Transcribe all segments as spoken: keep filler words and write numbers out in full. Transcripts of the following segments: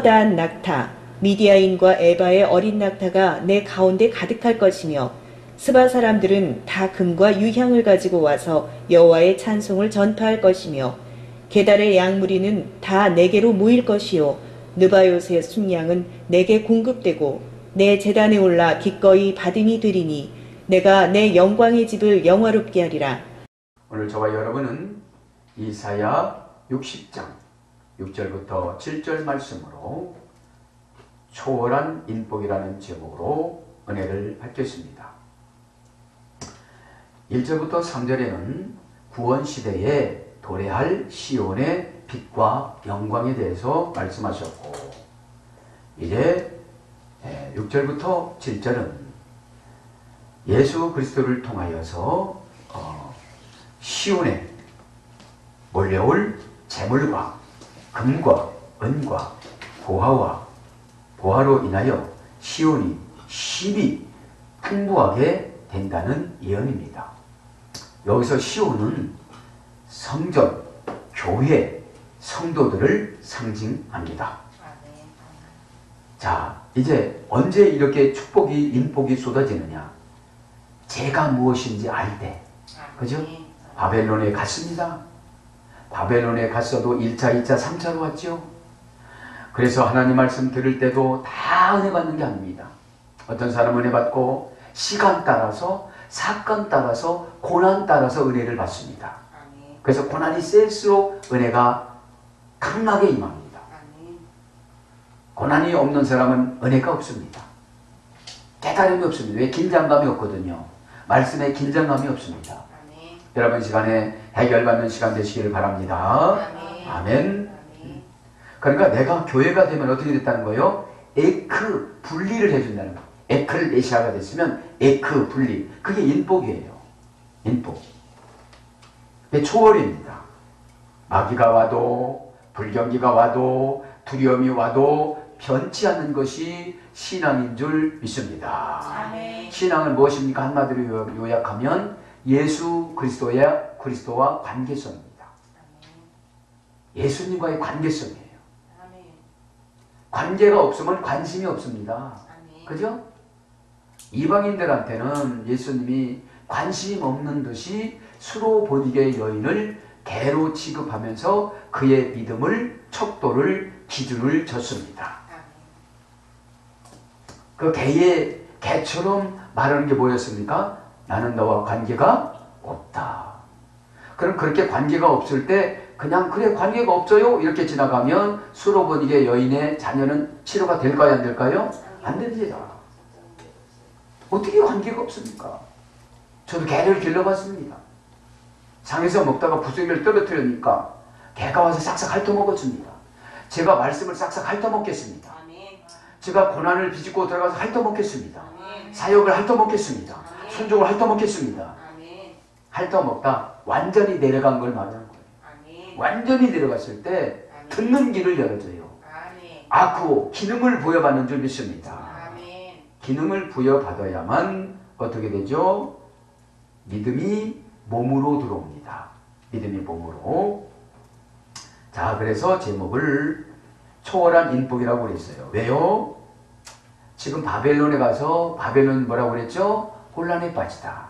커다란 낙타, 미디아인과 에바의 어린 낙타가 내 가운데 가득할 것이며 스바 사람들은 다 금과 유향을 가지고 와서 여호와의 찬송을 전파할 것이며 게달의 양무리는 다 내게로 모일 것이요 느바요스의 순양은 내게 공급되고 내 제단에 올라 기꺼이 받음이 되리니 내가 내 영광의 집을 영화롭게 하리라. 오늘 저와 여러분은 이사야 육십 장 육 절부터 칠 절 말씀으로 초월한 인복이라는 제목으로 은혜를 받겠습니다. 일 절부터 삼 절에는 구원시대에 도래할 시온의 빛과 영광에 대해서 말씀하셨고, 이제 육 절부터 칠 절은 예수 그리스도를 통하여서 어, 시온에 몰려올 재물과 금과 은과 보화와 보화로 인하여 시온이 심히 풍부하게 된다는 예언입니다. 여기서 시온은 성전, 교회, 성도들을 상징합니다. 자, 이제 언제 이렇게 축복이, 인복이 쏟아지느냐? 제가 무엇인지 알 때. 그죠? 바벨론에 갔습니다. 바벨론에 갔어도 일 차, 이 차, 삼 차로 왔죠. 그래서 하나님 말씀 들을 때도 다 은혜 받는 게 아닙니다. 어떤 사람은 은혜 받고 시간 따라서, 사건 따라서, 고난 따라서 은혜를 받습니다. 그래서 고난이 셀수록 은혜가 강하게 임합니다. 고난이 없는 사람은 은혜가 없습니다. 깨달음이 없습니다. 왜? 긴장감이 없거든요. 말씀에 긴장감이 없습니다. 아멘. 여러분 시간에 해결받는 시간 되시기를 바랍니다. 아멘. 아멘. 아멘. 그러니까 내가 교회가 되면 어떻게 됐다는 거예요? 에크 분리를 해준다는 거예요. 에클레시아가 됐으면 에크 분리. 그게 인복이에요. 인복. 초월입니다. 마귀가 와도, 불경기가 와도, 두려움이 와도 변치 않는 것이 신앙인 줄 믿습니다. 아멘. 신앙은 무엇입니까? 한마디로 요약하면 예수 그리스도의 그리스도와 관계성입니다. 아멘. 예수님과의 관계성이에요. 아멘. 관계가 없으면 관심이 없습니다. 아멘. 그죠? 이방인들한테는 예수님이 관심 없는 듯이 수로보니게 여인을 개로 취급하면서 그의 믿음을, 척도를, 기준을 줬습니다. 그 개의, 개처럼 말하는 게 뭐였습니까? 나는 너와 관계가 없다. 그럼 그렇게 관계가 없을 때 그냥 그래 관계가 없어요 이렇게 지나가면 수로보니게 여인의 자녀는 치료가 될까요, 안 될까요? 안 됩니다. 어떻게 관계가 없습니까? 저도 개를 길러봤습니다. 장에서 먹다가 부스러기를 떨어뜨리니까 개가 와서 싹싹 핥아먹었습니다. 제가 말씀을 싹싹 핥아먹겠습니다. 제가 고난을 비집고 들어가서 핥아먹겠습니다. 사역을 핥아먹겠습니다. 순종을 핥아먹겠습니다. 핥아먹다 완전히 내려간 걸 말하는 거예요. 완전히 내려갔을 때 듣는 길을 열어줘요. 아, 그 기능을 부여받는 줄 믿습니다. 기능을 부여받아야만 어떻게 되죠? 믿음이 몸으로 들어옵니다. 믿음이 몸으로. 자, 그래서 제목을 초월한 인복이라고 그랬어요. 왜요? 지금 바벨론에 가서 바벨론 뭐라고 그랬죠? 혼란에 빠지다.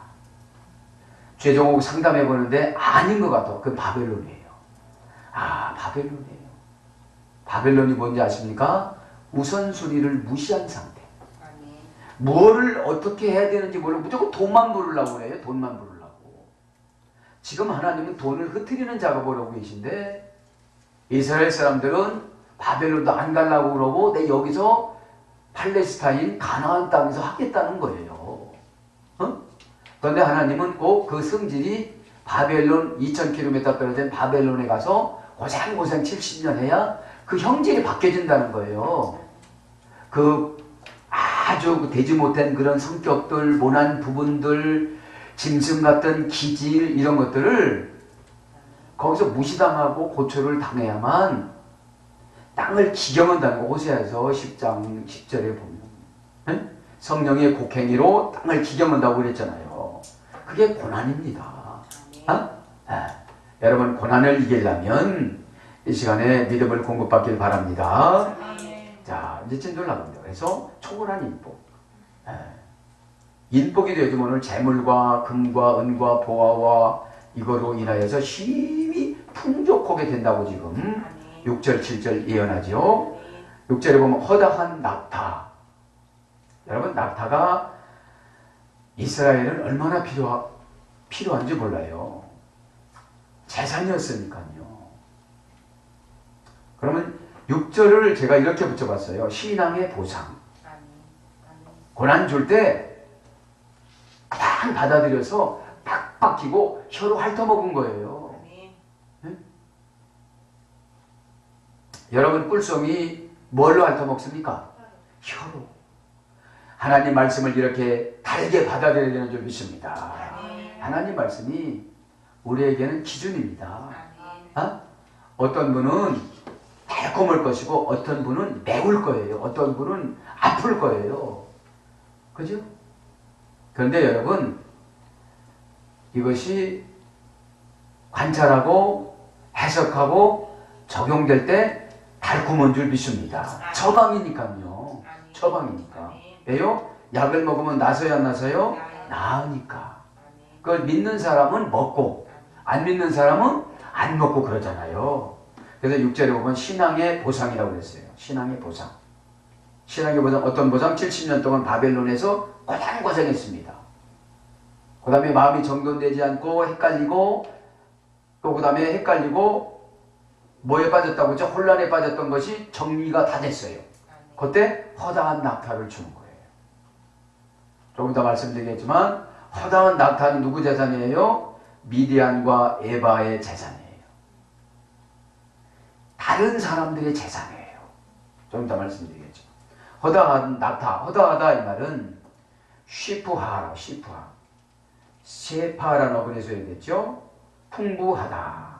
최종욱 상담해 보는데 아닌 것 같아. 그건 바벨론이에요. 아, 바벨론이에요. 바벨론이 뭔지 아십니까? 우선순위를 무시한 상태. 무엇을 어떻게 해야 되는지 모르고 무조건 돈만 부르려고 그래요. 돈만 부르려고. 지금 하나님은 돈을 흩트리는 작업을 하고 계신데 이스라엘 사람들은 바벨론도 안 가려고 그러고 내 여기서 팔레스타인 가나안 땅에서 하겠다는 거예요. 어? 그런데 하나님은 꼭 그 성질이 바벨론 이천 킬로미터 떨어진 바벨론에 가서 고생고생 칠십 년 해야 그 형질이 바뀌어진다는 거예요. 그 아주 되지 못한 그런 성격들, 모난 부분들, 짐승 같은 기질 이런 것들을 거기서 무시당하고 고초를 당해야만 땅을 기경한다는 거. 호세아에서 십 장 십 절에 보면 네? 성령의 곡행위로 땅을 기경한다고 그랬잖아요. 그게 고난입니다. 어? 네. 여러분 고난을 이기려면 이 시간에 믿음을 공급받길 바랍니다. 자, 이제 찐 놀랍니다. 그래서 초월한 인복. 예. 인복이 되어도 오늘 재물과 금과 은과 보화와 이거로 인하여서 힘이 풍족하게 된다고 지금 육 절, 칠 절 예언하죠. 육 절에 보면 허다한 낙타. 여러분, 낙타가 이스라엘은 얼마나 필요하, 필요한지 몰라요. 재산이었으니까요. 그러면 육 절을 제가 이렇게 붙여봤어요. 신앙의 보상. 고난 줄 때 그냥 받아들여서 딱 박히고 혀로 핥아먹은 거예요. 네? 여러분, 꿀송이 뭘로 핥아먹습니까? 혀로. 하나님 말씀을 이렇게 달게 받아들여야 되는 줄 믿습니다. 하나님 말씀이 우리에게는 기준입니다. 어? 어떤 분은 달콤할 것이고 어떤 분은 매울 거예요. 어떤 분은 아플 거예요. 그죠? 그런데 여러분, 이것이 관찰하고 해석하고 적용될 때 달콤한 줄 믿습니다. 처방이니까요. 처방이니까. 왜요? 약을 먹으면 나서요, 안 나서요? 나으니까. 그걸 믿는 사람은 먹고 안 믿는 사람은 안 먹고 그러잖아요. 그래서 육 절에 보면 신앙의 보상이라고 그랬어요. 신앙의 보상. 신앙의 보상, 어떤 보상? 칠십 년 동안 바벨론에서 고생고생했습니다. 그 다음에 마음이 정돈되지 않고 헷갈리고 또 그 다음에 헷갈리고 뭐에 빠졌다고 하죠? 혼란에 빠졌던 것이 정리가 다 됐어요. 그때 허다한 낙타를 주는 거예요. 조금 더 말씀드리겠지만 허다한 낙타는 누구 재산이에요? 미디안과 에바의 재산이에요. 다른 사람들의 재산이에요. 조금 더 말씀드리겠죠. 허다한 낙타, 허다하다 이 말은 쉬프하라, 쉬프하. 세파라는 어근에서 해야겠죠. 풍부하다.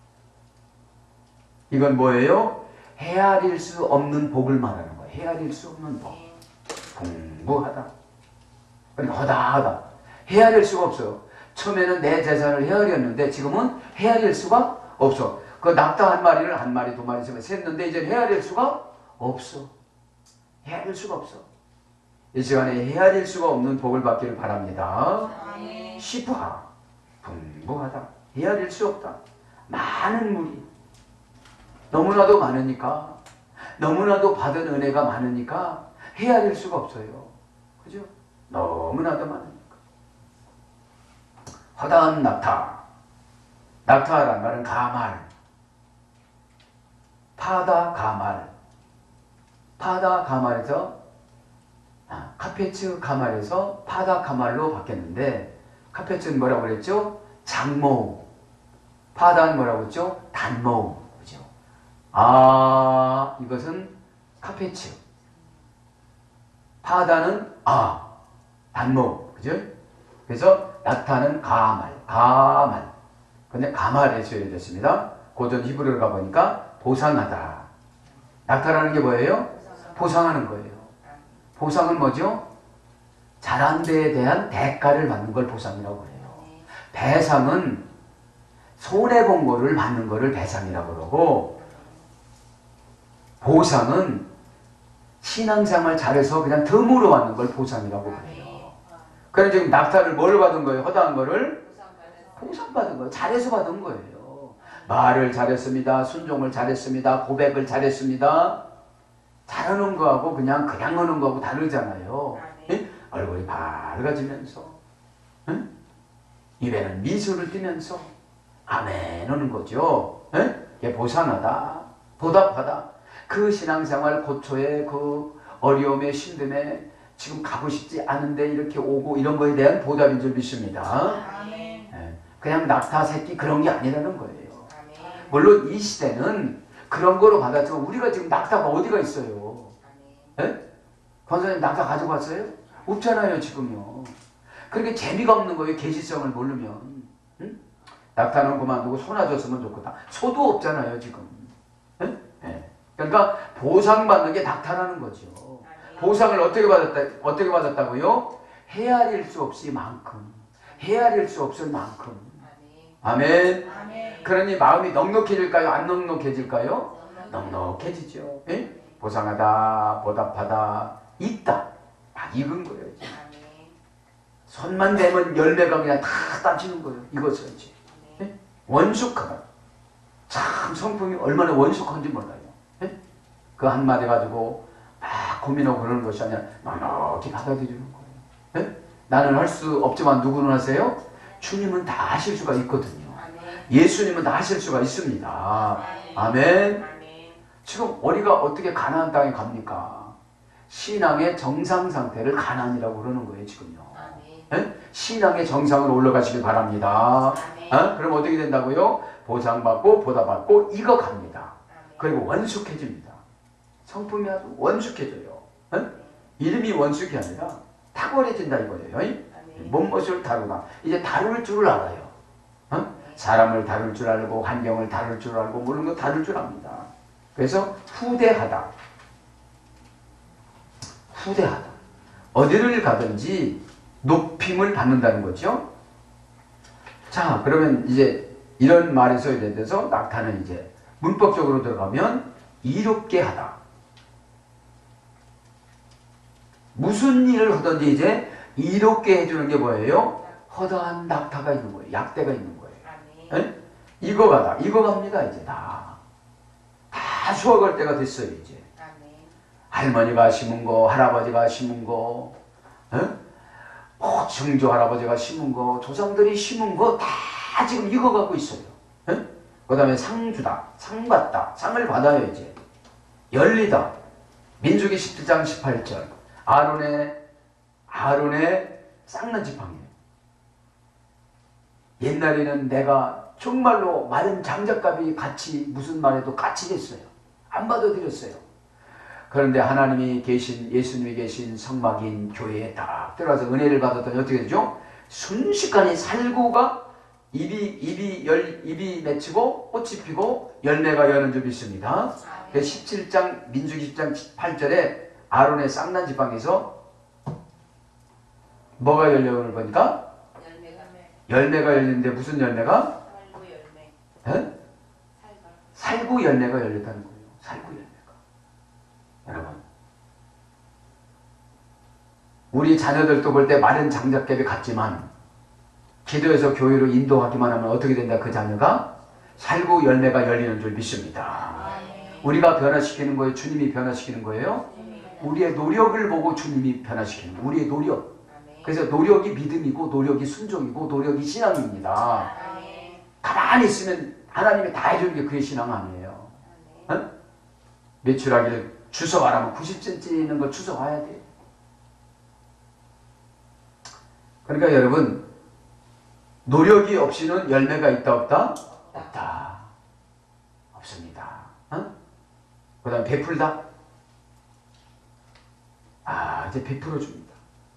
이건 뭐예요? 헤아릴 수 없는 복을 말하는 거예요. 헤아릴 수 없는 복. 풍부하다. 그러니까 허다하다. 헤아릴 수가 없어요. 처음에는 내 재산을 헤아렸는데 지금은 헤아릴 수가 없어. 그 낙타 한 마리를 한 마리, 두 마리, 세 마리 셌는데 이제 헤아릴 수가 없어. 헤아릴 수가 없어. 이 시간에 헤아릴 수가 없는 복을 받기를 바랍니다. 시프하. 풍부하다. 헤아릴 수 없다. 많은 물이. 너무나도 많으니까, 너무나도 받은 은혜가 많으니까 헤아릴 수가 없어요. 그죠? 너무나도 많으니까. 허다한 낙타. 낙타란 말은 가말. 파다 가말. 파다 가말에서 아, 카페츠 가말에서 파다 가말로 바뀌었는데, 카페츠는 뭐라고 그랬죠? 장모. 파다는 뭐라고 했죠? 단모. 그죠? 아, 이것은 카페츠. 파다는 아, 단모. 그죠? 그래서 낙타는 가말. 가말. 근데 가말에 쓰여졌습니다. 고전 히브리어로 가보니까 보상하다. 낙타라는 게 뭐예요? 보상하는 거예요. 보상은 뭐죠? 잘한 데에 대한 대가를 받는 걸 보상이라고 해요. 배상은 손해본 거를 받는 거를 배상이라고 그러고, 보상은 신앙생활 잘해서 그냥 덤으로 받는 걸 보상이라고 그래요. 그래서 지금 낙타를 뭘 받은 거예요? 허다한 거를? 보상받은 거예요. 잘해서 받은 거예요. 말을 잘했습니다. 순종을 잘했습니다. 고백을 잘했습니다. 잘하는 거하고 그냥 그냥 하는 거하고 다르잖아요. 예? 얼굴이 밝아지면서, 예? 입에는 미소를 띠면서 아멘 하는 거죠. 예? 이게 보상하다, 보답하다. 그 신앙생활 고초에 그 어려움에 힘듦에 지금 가고 싶지 않은데 이렇게 오고 이런 거에 대한 보답인 줄 믿습니다. 예? 그냥 낙타 새끼 그런 게 아니라는 거예요. 물론 이 시대는 그런 거로 받았지만 우리가 지금 낙타가 어디가 있어요? 예? 권사님 낙타 가지고 왔어요? 없잖아요 지금요. 그렇게 재미가 없는 거예요. 계시성을 모르면. 응? 낙타는 그만두고 소나 줬으면 좋겠다. 소도 없잖아요 지금. 예? 예. 그러니까 보상받는 게 낙타라는 거죠. 보상을 어떻게 받았다, 어떻게 받았다고요? 헤아릴 수 없이 만큼. 헤아릴 수 없을 만큼. 아멘. 아멘. 그러니 마음이 넉넉해질까요? 안 넉넉해질까요? 넉넉해지죠. 예? 보상하다, 보답하다, 있다. 막 익은 거예요. 이제. 손만 대면 열매가 그냥 다 따지는 거예요. 이것은 이제. 네? 원숙하다. 참 성품이 얼마나 원숙한지 몰라요. 네? 그 한마디 가지고 막 고민하고 그러는 것이 아니라 넉넉히 받아들이는 거예요. 네? 나는 할 수 없지만 누구는 하세요? 주님은 다 하실 수가 있거든요. 예수님은 다 하실 수가 있습니다. 아멘. 지금 우리가 어떻게 가나안 땅에 갑니까? 신앙의 정상 상태를 가나안이라고 그러는 거예요. 지금요. 네? 신앙의 정상으로 올라가시길 바랍니다. 어? 그럼 어떻게 된다고요? 보상받고 보답받고 익어갑니다. 그리고 원숙해집니다. 성품이 아주 원숙해져요. 어? 이름이 원숙이 아니라 탁월해진다 이거예요. 몸것을 다루다. 이제 다룰 줄을 알아요. 어? 사람을 다룰 줄 알고 환경을 다룰 줄 알고 모르는 거 다룰 줄 압니다. 그래서 후대하다. 후대하다. 어디를 가든지 높임을 받는다는 거죠. 자, 그러면 이제 이런 말에서 이래 돼서 낙타는 이제 문법적으로 들어가면 이롭게 하다. 무슨 일을 하든지 이제 이롭게 해주는 게 뭐예요? 허다한 낙타가 있는 거예요. 약대가 있는 거예요. 에? 익어가다. 익어갑니다. 이제 다. 다 수확할 때가 됐어요. 이제. 할머니가 심은 거, 할아버지가 심은 거, 에? 뭐 증조 할아버지가 심은 거, 조상들이 심은 거 다 지금 익어가고 있어요. 그 다음에 상주다. 상 받다. 상을 받아요. 이제. 열리다. 민수기 십칠 장 십팔 절. 아론의 아론의 쌍난 지팡이에요. 옛날에는 내가 정말로 마른 장작값이 같이 무슨 말해도 같이 됐어요. 안 받아들였어요. 그런데 하나님이 계신, 예수님이 계신 성막인 교회에 딱 들어가서 은혜를 받았더니 어떻게 되죠? 순식간에 살구가 입이, 입이, 열, 입이 맺히고 꽃이 피고 열매가 여는 줄 믿습니다. 십칠 장, 민수기 십 장 팔 절에 아론의 쌍난 지팡이에서 뭐가 열려오는 거니까? 열매가, 열매가 열리는데 무슨 열매가? 살구 열매. 에? 살구 열매가 열렸다는 거예요. 살구 열매가. 여러분, 우리 자녀들도 볼 때 마른 장작ገብ이 같지만 기도해서 교회로 인도하기만 하면 어떻게 된다? 그 자녀가 살구 열매가 열리는 줄 믿습니다. 우리가 변화시키는 거예요? 주님이 변화시키는 거예요? 우리의 노력을 보고 주님이 변화시키는 거예요. 우리의 노력. 그래서 노력이 믿음이고 노력이 순종이고 노력이 신앙입니다. 가만히 있으면 하나님이 다 해주는 게 그게 신앙 아니에요. 어? 매출하기를 주워와라면 구십 센티미터 있는 걸 주워와야 돼요. 그러니까 여러분, 노력이 없이는 열매가 있다 없다? 없다. 없습니다. 어? 그 다음에 베풀다? 아, 이제 베풀어 줍니다.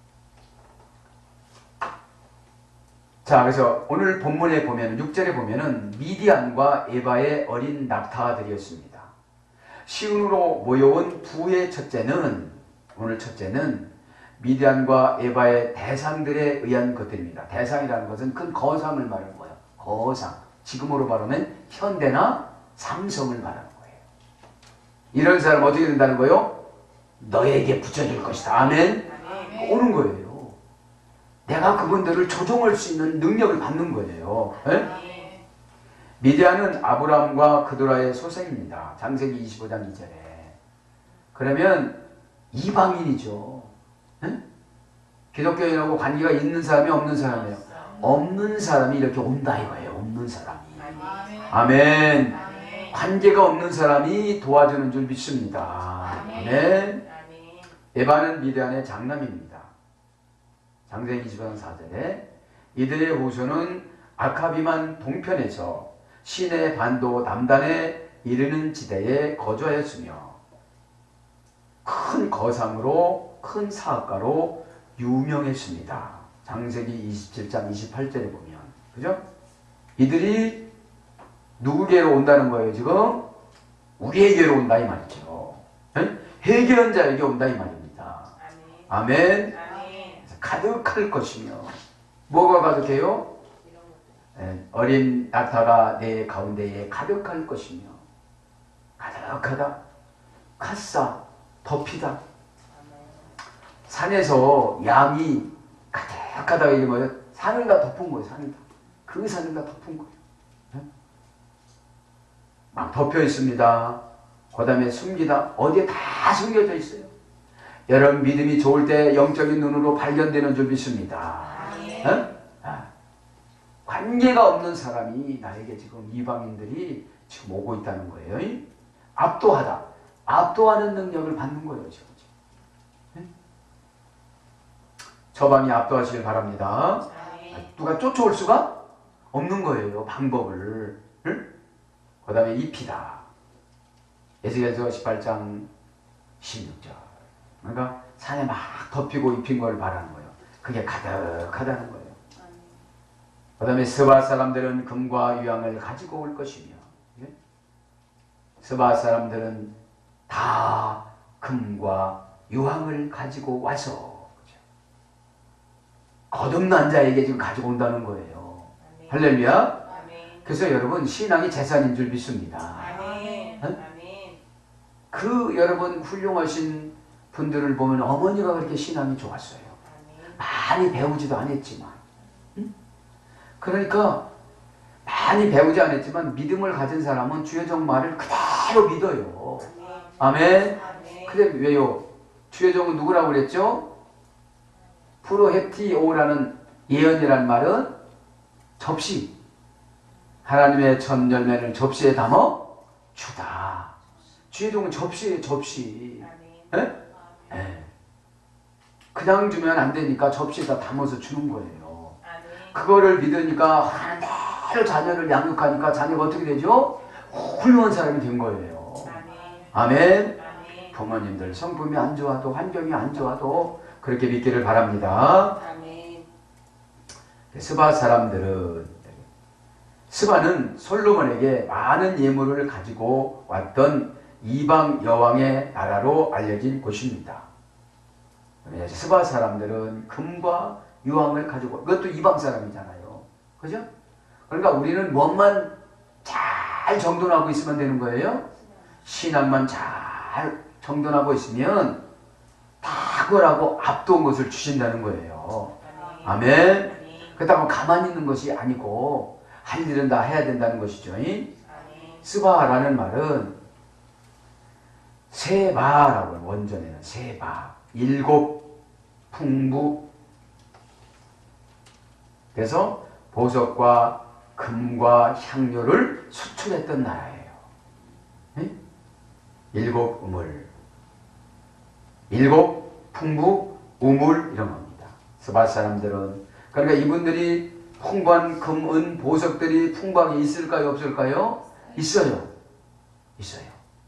자, 그래서 오늘 본문에 보면, 육 절에 보면은 미디안과 에바의 어린 낙타들이었습니다. 시온으로 모여온 부의 첫째는, 오늘 첫째는 미디안과 에바의 대상들에 의한 것들입니다. 대상이라는 것은 큰 거상을 말하는 거예요. 거상. 지금으로 말하면 현대나 삼성을 말하는 거예요. 이런 사람 어떻게 된다는 거예요? 너에게 붙여줄 것이다. 아멘. 아멘. 오는 거예요. 내가 그분들을 조종할 수 있는 능력을 받는 거예요. 네? 미디안은 아브라함과 그도라의 소생입니다. 창세기 이십오 장 이 절에. 그러면 이방인이죠. 네? 기독교인하고 관계가 있는 사람이 없는 사람이에요. 없는 사람이 이렇게 온다 이거예요. 없는 사람이. 아멘. 아멘. 관계가 없는 사람이 도와주는 줄 믿습니다. 아멘. 에바는 미디안의 장남입니다. 창세기 이십오 장 사 절에 이들의 후손은 아카비만 동편에서 시내 반도 남단에 이르는 지대에 거주하였으며 큰 거상으로 큰 사업가로 유명했습니다. 창세기 이십칠 장 이십팔 절에 보면, 그죠? 이들이 누구에게로 온다는 거예요? 지금 우리에게로 온다 이 말이죠. 회개한 자에게 온다 이 말입니다. 아멘. 아멘. 가득할 것이며, 뭐가 가득해요? 어린 낙타가 내 가운데에 가득할 것이며, 가득하다. 카싸, 덮이다. 산에서 양이 가득하다가 이게 뭐예요? 산을 다 덮은 거예요. 산을 다. 그 산을 다 덮은 거예요. 네? 막 덮여 있습니다. 그 다음에 숨기다. 어디에 다 숨겨져 있어요. 여러분 믿음이 좋을 때 영적인 눈으로 발견되는 줄 믿습니다. 네? 아. 관계가 없는 사람이 나에게 지금 이방인들이 지금 오고 있다는 거예요. 압도하다. 압도하는 능력을 받는 거예요. 지금. 네? 저방이 압도하시길 바랍니다. 누가 쫓아올 수가 없는 거예요. 방법을. 응? 그 다음에 입히다. 에스겔서 십팔 장 십육 절. 그러니까 산에 막 덮이고 입힌 걸 말하는 거예요. 그게 가득하다는 거예요. 그 다음에 스바 사람들은 금과 유황을 가지고 올 것이며, 스바 사람들은 다 금과 유황을 가지고 와서 거듭난 자에게 지금 가지고 온다는 거예요. 아멘. 할렐루야. 아멘. 그래서 여러분 신앙이 재산인 줄 믿습니다. 아멘. 어? 그 여러분 훌륭하신 분들을 보면 어머니가 그렇게 신앙이 좋았어요. 아멘. 많이 배우지도 않았지만, 응? 그러니까 많이 배우지 않았지만 믿음을 가진 사람은 주의 종말을 그대로 믿어요. 아멘. 아멘. 근데 왜요? 주의 종은 누구라고 그랬죠? 프로헤티오라는 예언이란 말은 접시. 하나님의 첫 열매를 접시에 담아 주다. 주의 종은 접시에 접시. 예? 예. 그냥 주면 안 되니까 접시에다 담아서 주는 거예요. 그거를 믿으니까 하나님 대로 자녀를 양육하니까 자녀가 어떻게 되죠? 훌륭한 사람이 된 거예요. 아멘. 부모님들 성품이 안 좋아도 환경이 안 좋아도 그렇게 믿기를 바랍니다. 아멘. 스바 사람들은, 스바는 솔로몬에게 많은 예물을 가지고 왔던 이방 여왕의 나라로 알려진 곳입니다. 스바 사람들은 금과 유황을 가지고, 그것도 이방 사람이잖아요. 그죠? 그러니까 우리는 뭐만 잘 정돈하고 있으면 되는 거예요. 신앙만 잘 정돈하고 있으면 다 그거라고 압도한 것을 주신다는 거예요. 아멘. 그렇다고 가만히 있는 것이 아니고 할 일은 다 해야 된다는 것이죠. 스바라는 말은 세바라고 해요. 원전에는 세바. 일곱 풍부. 그래서 보석과 금과 향료를 수출했던 나라예요. 네? 일곱 우물. 일곱 풍부 우물 이런 겁니다. 스바 사람들은. 그러니까 이분들이 풍부한 금, 은, 보석들이 풍부하게 있을까요? 없을까요? 있어요. 있어요.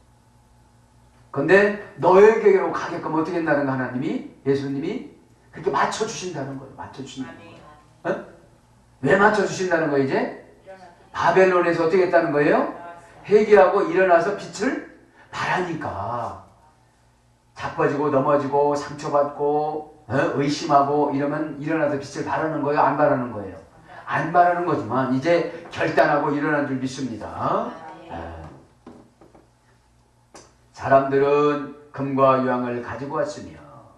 근데 너에게로 가게끔 어떻게 한다는 하나님이, 예수님이 그렇게 맞춰주신다는 거예요. 맞춰주신다는 거예요. 어? 왜 맞춰주신다는 거예요, 이제? 바벨론에서 어떻게 했다는 거예요? 회개하고 일어나서 빛을 발하니까. 자빠지고 넘어지고 상처받고 어? 의심하고 이러면 일어나서 빛을 발하는 거예요? 안 발하는 거예요? 안 발하는 거지만 이제 결단하고 일어난 줄 믿습니다. 네. 사람들은 금과 유황을 가지고 왔으며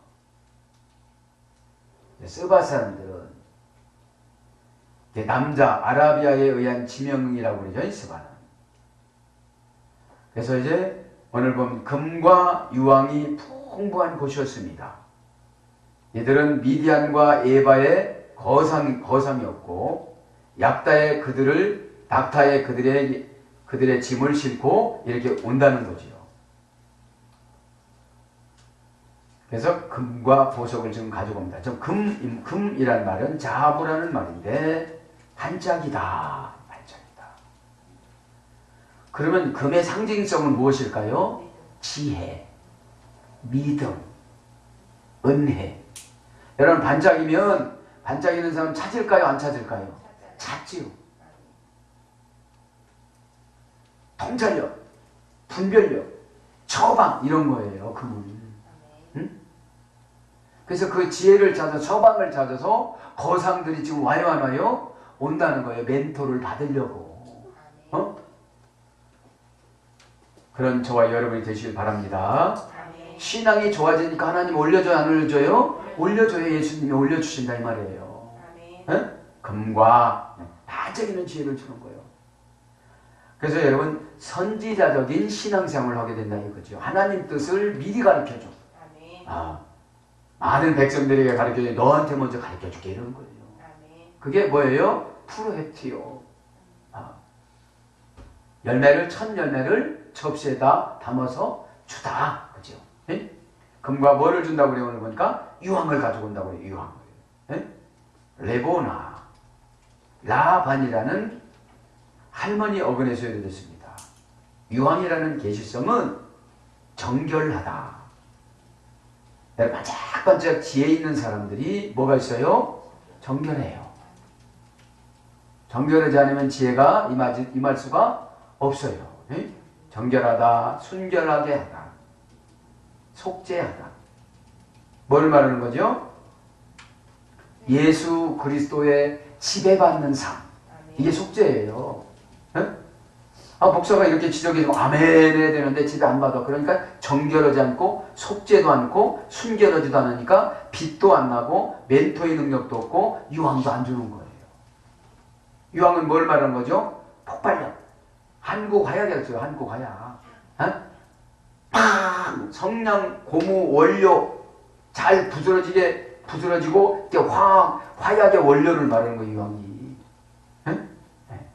스바 사람들은 남자 아라비아에 의한 지명이라고 그러죠. 스바는. 그래서 이제 오늘 보면 금과 유황이 풍부한 곳이었습니다. 이들은 미디안과 에바의 거상, 거상이었고 약다의 그들을 낙타의 그들의 그들의 짐을 싣고 이렇게 온다는 거지요. 그래서 금과 보석을 지금 가지고 옵니다. 좀 금, 금이라는 말은 자부라는 말인데 반짝이다. 반짝이다. 그러면 금의 상징성은 무엇일까요? 지혜, 믿음, 은혜. 여러분 반짝이면 반짝이는 사람 찾을까요? 안 찾을까요? 찾지요. 통찰력, 분별력, 처방 이런 거예요. 금은. 응? 그래서 그 지혜를 찾아 처방을 찾아서 거상들이 지금 와요 안 와요? 온다는 거예요. 멘토를 받으려고. 어? 그런 저와 여러분이 되시길 바랍니다. 아멘. 신앙이 좋아지니까 하나님 올려줘요, 안 올려줘요? 올려줘요. 예수님이 올려주신다 이 말이에요. 아멘. 에? 금과 반짝이는 지혜를 주는 거예요. 그래서 여러분 선지자적인 신앙생활을 하게 된다 이거죠. 하나님 뜻을 미리 가르쳐줘. 아멘. 아, 많은 백성들에게 가르쳐줘. 너한테 먼저 가르쳐줄게 이런 거예요. 아멘. 그게 뭐예요? 프로젝트요. 아, 열매를 첫 열매를 접시에다 담아서 주다. 그죠? 예? 금과 뭐를 준다고 그래요? 오늘 보니까 유황을 가지고 온다고 그래요. 유황을. 예? 레보나 라반이라는 할머니 어근에서 되었습니다. 유황이라는 계시성은 정결하다. 반짝반짝 지혜 있는 사람들이 뭐가 있어요? 정결해요. 정결하지 않으면 지혜가 임하지, 임할 수가 없어요. 예? 정결하다, 순결하게 하다, 속죄하다. 뭘 말하는 거죠? 예수 그리스도의 지배받는 삶. 이게 속죄예요. 예? 아, 목사가 이렇게 지적해주고 아멘 해야 되는데 지배 안 받아. 그러니까 정결하지 않고 속죄도 않고 순결하지도 않으니까 빛도 안 나고 멘토의 능력도 없고 유황도 안 주는 거예요. 유황은 뭘 말하는 거죠? 폭발력. 한국 화약이었어요. 한국 화약. 어? 팡! 성냥, 고무, 원료 잘 부스러지게 부스러지고 화, 화약의 원료를 말하는 거예요. 유황이. 에? 네.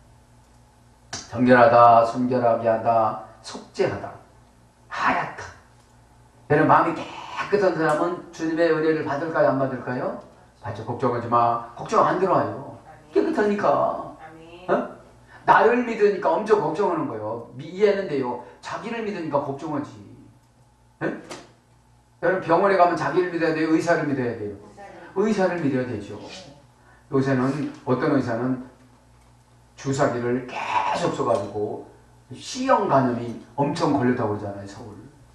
정결하다, 순결하게 하다, 속죄하다, 하얗다. 여러분 마음이 깨끗한 사람은 주님의 은혜를 받을까요? 안 받을까요? 받죠. 걱정하지 마. 걱정 안 들어와요. 깨끗하니까. 어? 나를 믿으니까 엄청 걱정하는 거예요. 이해했는데요. 자기를 믿으니까 걱정하지. 에? 여러분 병원에 가면 자기를 믿어야 돼요? 의사를 믿어야 돼요? 의사를 믿어야 되죠. 요새는 어떤 의사는 주사기를 계속 써가지고 C형 간염이 엄청 걸렸다고 그러잖아요. 서울.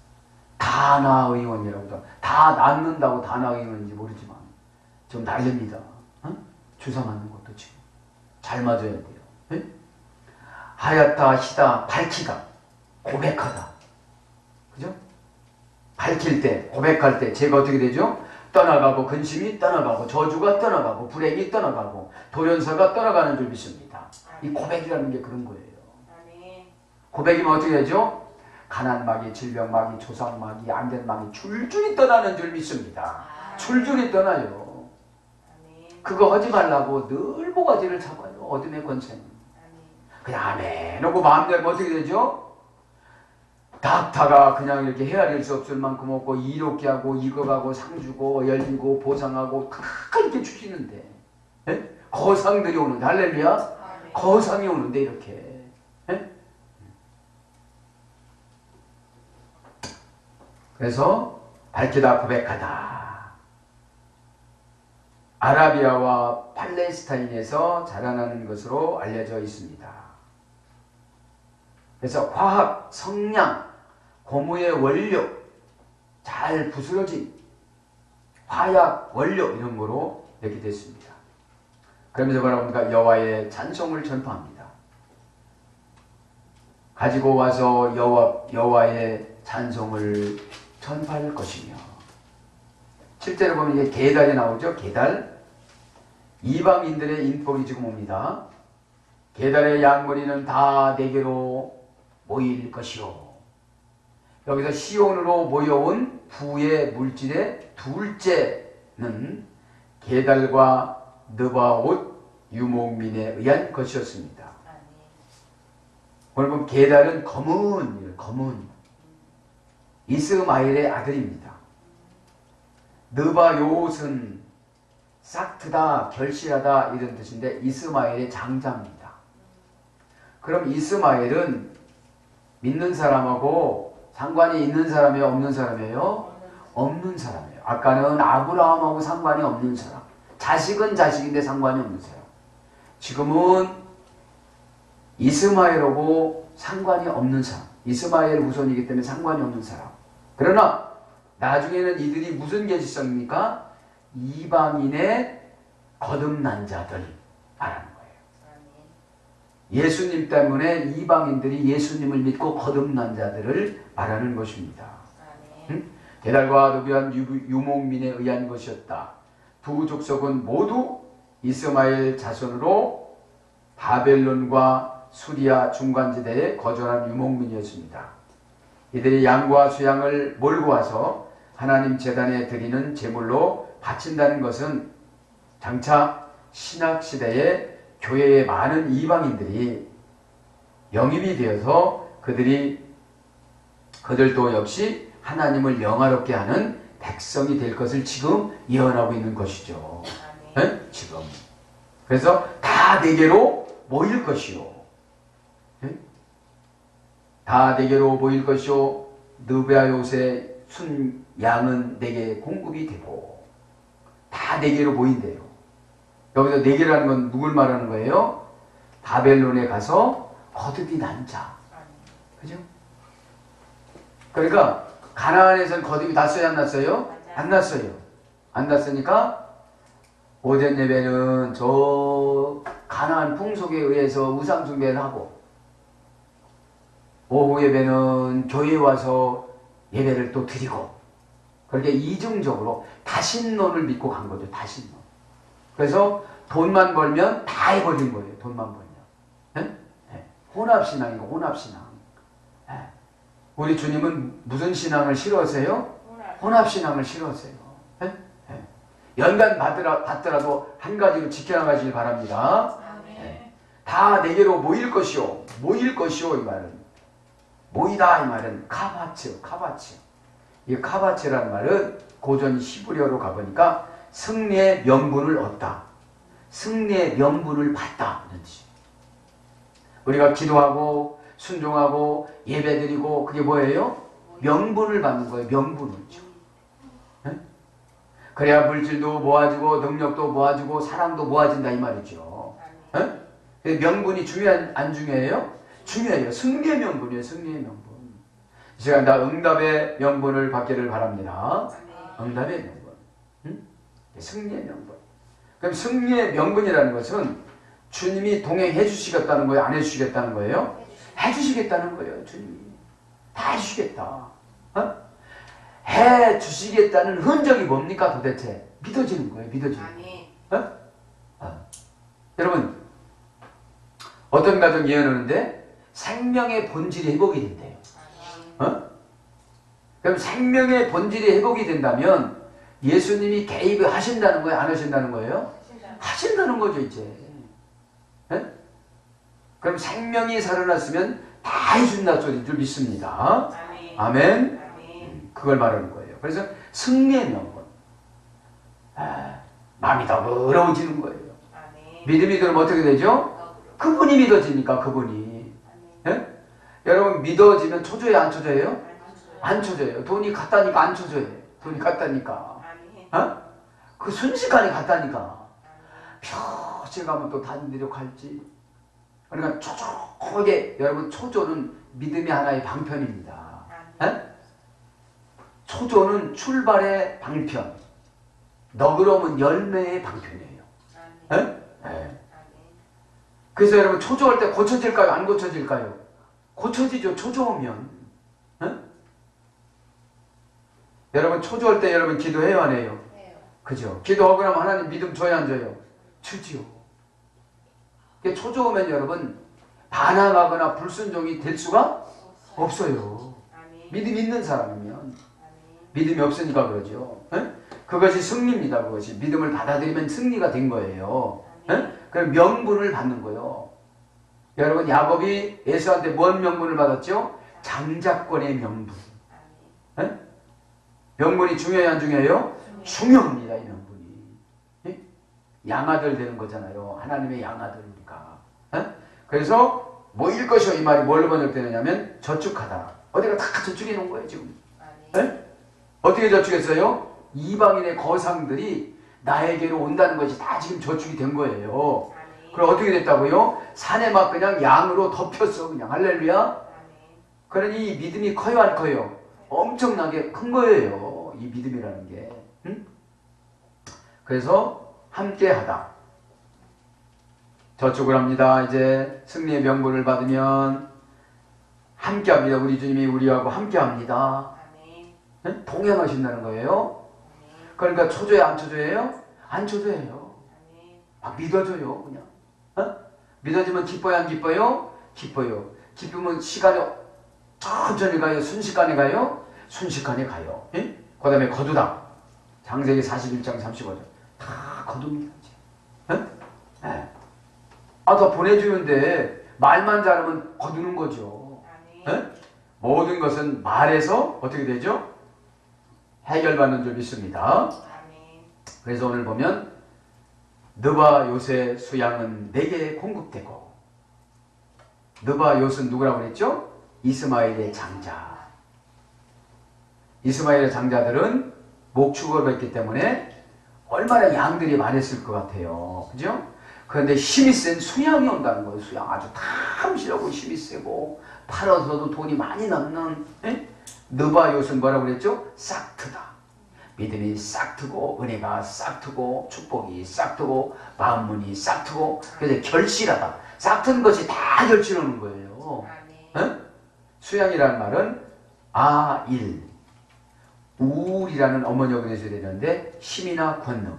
다나의원이라고 다 낫는다고 다나의원인지 모르지만 좀 난립니다. 어? 주사 맞는 것도 지금 잘 맞아야 돼요. 에? 하얗다, 희다, 밝히다, 고백하다. 그죠? 밝힐 때, 고백할 때 제가 어떻게 되죠? 떠나가고 근심이 떠나가고 저주가 떠나가고 불행이 떠나가고 돌연사가 떠나가는 줄 믿습니다. 이 고백이라는 게 그런 거예요. 고백이면 어떻게 되죠? 가난마귀, 질병마귀, 조상마귀, 안전마귀 줄줄이 떠나는 줄 믿습니다. 줄줄이 떠나요. 그거 하지 말라고 늘 모가지를 잡아요. 어둠의 권세는. 그냥 아멘 하고 마음 열면 어떻게 되죠? 닥터가 그냥 이렇게 헤아릴 수 없을 만큼 없고 이롭게 하고 익어가고 상 주고 열리고 보상하고 다 이렇게 주시는데 에? 거상들이 오는데 할렐루야? 거상이 오는데 이렇게 에? 그래서 밝히다 고백하다. 아라비아와 팔레스타인에서 자라나는 것으로 알려져 있습니다. 그래서 화학, 성냥, 고무의 원료, 잘 부스러진 화약, 원료 이런 거로 이렇게 됐습니다. 그러면서 뭐라고 합니까? 여호와의 찬송을 전파합니다. 가지고 와서 여호와, 여호와의 찬송을 전파할 것이며 실제로 보면 이게 계달이 나오죠. 계달. 이방인들의 인복이 지금 옵니다. 계달의 양머리는 다 내게로 모일 것이요. 여기서 시온으로 모여온 부의 물질의 둘째는 게달과 느바옷 유목민에 의한 것이었습니다. 오늘 보면 게달은 검은, 검은 이스마엘의 아들입니다. 느바요옷은 싹트다, 결실하다 이런 뜻인데 이스마엘의 장자입니다. 그럼 이스마엘은 믿는 사람하고 상관이 있는 사람이에요? 없는 사람이에요? 없는 사람이에요. 아까는 아브라함하고 상관이 없는 사람. 자식은 자식인데 상관이 없는 사람. 지금은 이스마엘하고 상관이 없는 사람. 이스마엘 후손이기 때문에 상관이 없는 사람. 그러나 나중에는 이들이 무슨 계시성입니까? 이방인의 거듭난 자들 말하는 거예요. 예수님 때문에 이방인들이 예수님을 믿고 거듭난 자들을 말하는 것입니다. 응? 게달과 노비한 유목민에 의한 것이었다. 두 족속은 모두 이스마엘 자손으로 바벨론과 수리아 중간지대에 거주한 유목민이었습니다. 이들이 양과 수양을 몰고 와서 하나님 제단에 드리는 제물로 바친다는 것은 장차 신학시대에 교회에 많은 이방인들이 영입이 되어서 그들이 그들도 역시 하나님을 영화롭게 하는 백성이 될 것을 지금 예언하고 있는 것이죠. 네? 지금. 그래서 다 내게로 모일 것이요. 네? 다 내게로 모일 것이요. 느베아 요새 순 양은 내게 공급이 되고. 다 내게로 모인대요. 여기서 내게라는 건 누굴 말하는 거예요? 바벨론에 가서 거듭이 난 자. 그죠? 그러니까 가나안에서는 거듭이 났어요, 안 났어요? 안 났어요. 안 났으니까 오전 예배는 저 가나안 풍속에 의해서 우상 숭배를 하고, 오후 예배는 교회에 와서 예배를 또 드리고, 그렇게 이중적으로 다신론을 믿고 간 거죠. 다신론. 그래서 돈만 벌면 다 해버린 거예요. 돈만 벌면. 네? 네. 혼합신앙이고 혼합신앙. 네. 우리 주님은 무슨 신앙을 싫어하세요? 혼합신앙을 싫어하세요. 네? 네. 연간 받더라, 받더라도 한 가지로 지켜나가시길 바랍니다. 네. 다 내게로 모일 것이요. 모일 것이요. 이 말은. 모이다 이 말은 카바츠, 카바츠. 이 카바츠라는 말은 고전 히브리어로 가보니까 승리의 명분을 얻다. 승리의 명분을 받다. 이런 뜻이에요. 우리가 기도하고 순종하고 예배드리고 그게 뭐예요? 명분을 받는 거예요. 명분을. 네? 그래야 물질도 모아지고 능력도 모아지고 사랑도 모아진다 이 말이죠. 네? 명분이 중요한 안 중요해요? 중요해요. 승리의 명분이에요. 승리의 명분. 이 시간 다 응답의 명분을 받기를 바랍니다. 응답의 명분. 응? 승리의 명분. 그럼 승리의 명분이라는 것은 주님이 동행해 주시겠다는 거예요? 안 해 주시겠다는 거예요? 해 주시겠다는 거예요. 주님이. 다 해 주시겠다. 어? 해 주시겠다는 흔적이 뭡니까 도대체? 믿어지는 거예요. 믿어지는 거예요. 어? 어. 여러분 어떤 가정 예언하는데 생명의 본질이 회복이 된대요. 어? 그럼 생명의 본질이 회복이 된다면 예수님이 개입을 하신다는 거예요? 안 하신다는 거예요? 하신다는 거죠 이제. 네? 그럼 생명이 살아났으면 다 해준다 소리인 줄 믿습니다. 아멘. 아멘. 아멘. 그걸 말하는 거예요. 그래서 승리의 명분. 아, 마음이 더 어려워지는 거예요. 아멘. 믿음이 들으면 어떻게 되죠? 그분이 믿어지니까 그분이. 네? 여러분 믿어지면 초조해요? 안 초조해요? 안 초조해요. 돈이 갔다니까 안 초조해요. 돈이 갔다니까. 어? 그 순식간에 갔다니까. 평생 가면 또 다른 갈지. 그러니까 초조하게 여러분 초조는 믿음의 하나의 방편입니다. 에? 초조는 출발의 방편. 너그러움은 열매의 방편이에요. 에? 에. 그래서 여러분 초조할 때 고쳐질까요? 안 고쳐질까요? 고쳐지죠. 초조하면. 에? 여러분 초조할 때 여러분 기도해요 안 해요? 그죠? 기도하고 나면 하나님 믿음 줘야 안 줘요? 주지요. 초조하면 여러분 반항하거나 불순종이 될 수가 없어요. 믿음 있는 사람이면. 믿음이 없으니까 그러죠. 에? 그것이 승리입니다. 그것이 믿음을 받아들이면 승리가 된 거예요. 에? 그럼 명분을 받는 거예요. 여러분 야곱이 에서한테 뭔 명분을 받았죠? 장자권의 명분. 에? 명분이 중요해요 안 중요해요? 중요합니다. 이 명분이. 에? 양아들 되는 거잖아요. 하나님의 양아들 우리가. 에? 그래서 모일 것이요 이 말이 뭘로 번역되느냐면 저축하다. 어디가 다 저축해 놓은 거예요 지금. 에? 어떻게 저축했어요? 이방인의 거상들이 나에게로 온다는 것이 다 지금 저축이 된 거예요. 그럼 어떻게 됐다고요? 산에 막 그냥 양으로 덮였어. 그냥 할렐루야. 그러니 이 믿음이 커요 안 커요? 엄청나게 큰 거예요. 이 믿음이라는 게. 응? 그래서 함께하다. 저축을 합니다. 이제 승리의 명분을 받으면 함께 합니다. 우리 주님이 우리하고 함께 합니다. 네? 동행하신다는 거예요. 그러니까 초조해 안 초조해요? 안 초조해요. 막 믿어줘요. 그냥. 어? 믿어지면 기뻐요 안 기뻐요? 기뻐요. 기쁘면 시간이 천천히 가요? 순식간에 가요? 순식간에 가요. 예? 그 다음에 거두다. 창세기 사십일 장 삼십오 절 다 거둡니다. 예? 예. 아, 더 보내주는데 말만 잘하면 거두는 거죠. 예? 모든 것은 말에서 어떻게 되죠? 해결받는 줄 믿습니다. 그래서 오늘 보면 느바 롯의 수양은 내게 공급되고, 느바 롯은 누구라고 그랬죠? 이스마엘의 장자. 이스마엘의 장자들은 목축을 했기 때문에 얼마나 양들이 많았을 것 같아요. 그죠? 그런데 힘이 센 수양이 온다는 거예요. 수양. 아주 탐실하고 힘이 세고 팔아서도 돈이 많이 남는. 에? 느바 롯은 뭐라고 그랬죠? 싹트다. 믿음이 싹트고 은혜가 싹트고 축복이 싹트고 마음문이 싹트고, 그래서 결실하다. 싹튼 것이 다 결실하는 거예요. 에? 수양이라는 말은 아일, 우울이라는 어머니가 되셔야 되는데 힘이나 권능.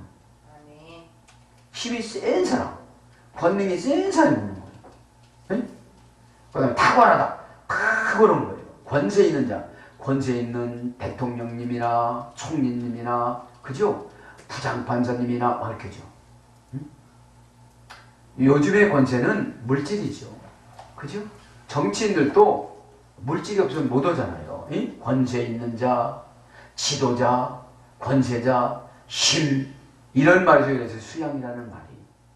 힘이 센 사람, 권능이 센 사람이 오는 거예요. 그 다음에 탁월하다. 탁월한 거예요. 권세 있는 자. 권세 있는 대통령님이나 총리님이나, 그죠? 부장판사님이나, 어, 그죠? 응? 요즘의 권세는 물질이죠. 그죠? 정치인들도 물질이 없으면 못 오잖아요. 응? 권세 있는 자, 지도자, 권세자, 힘, 이런 말이죠. 그래서 수양이라는 말이.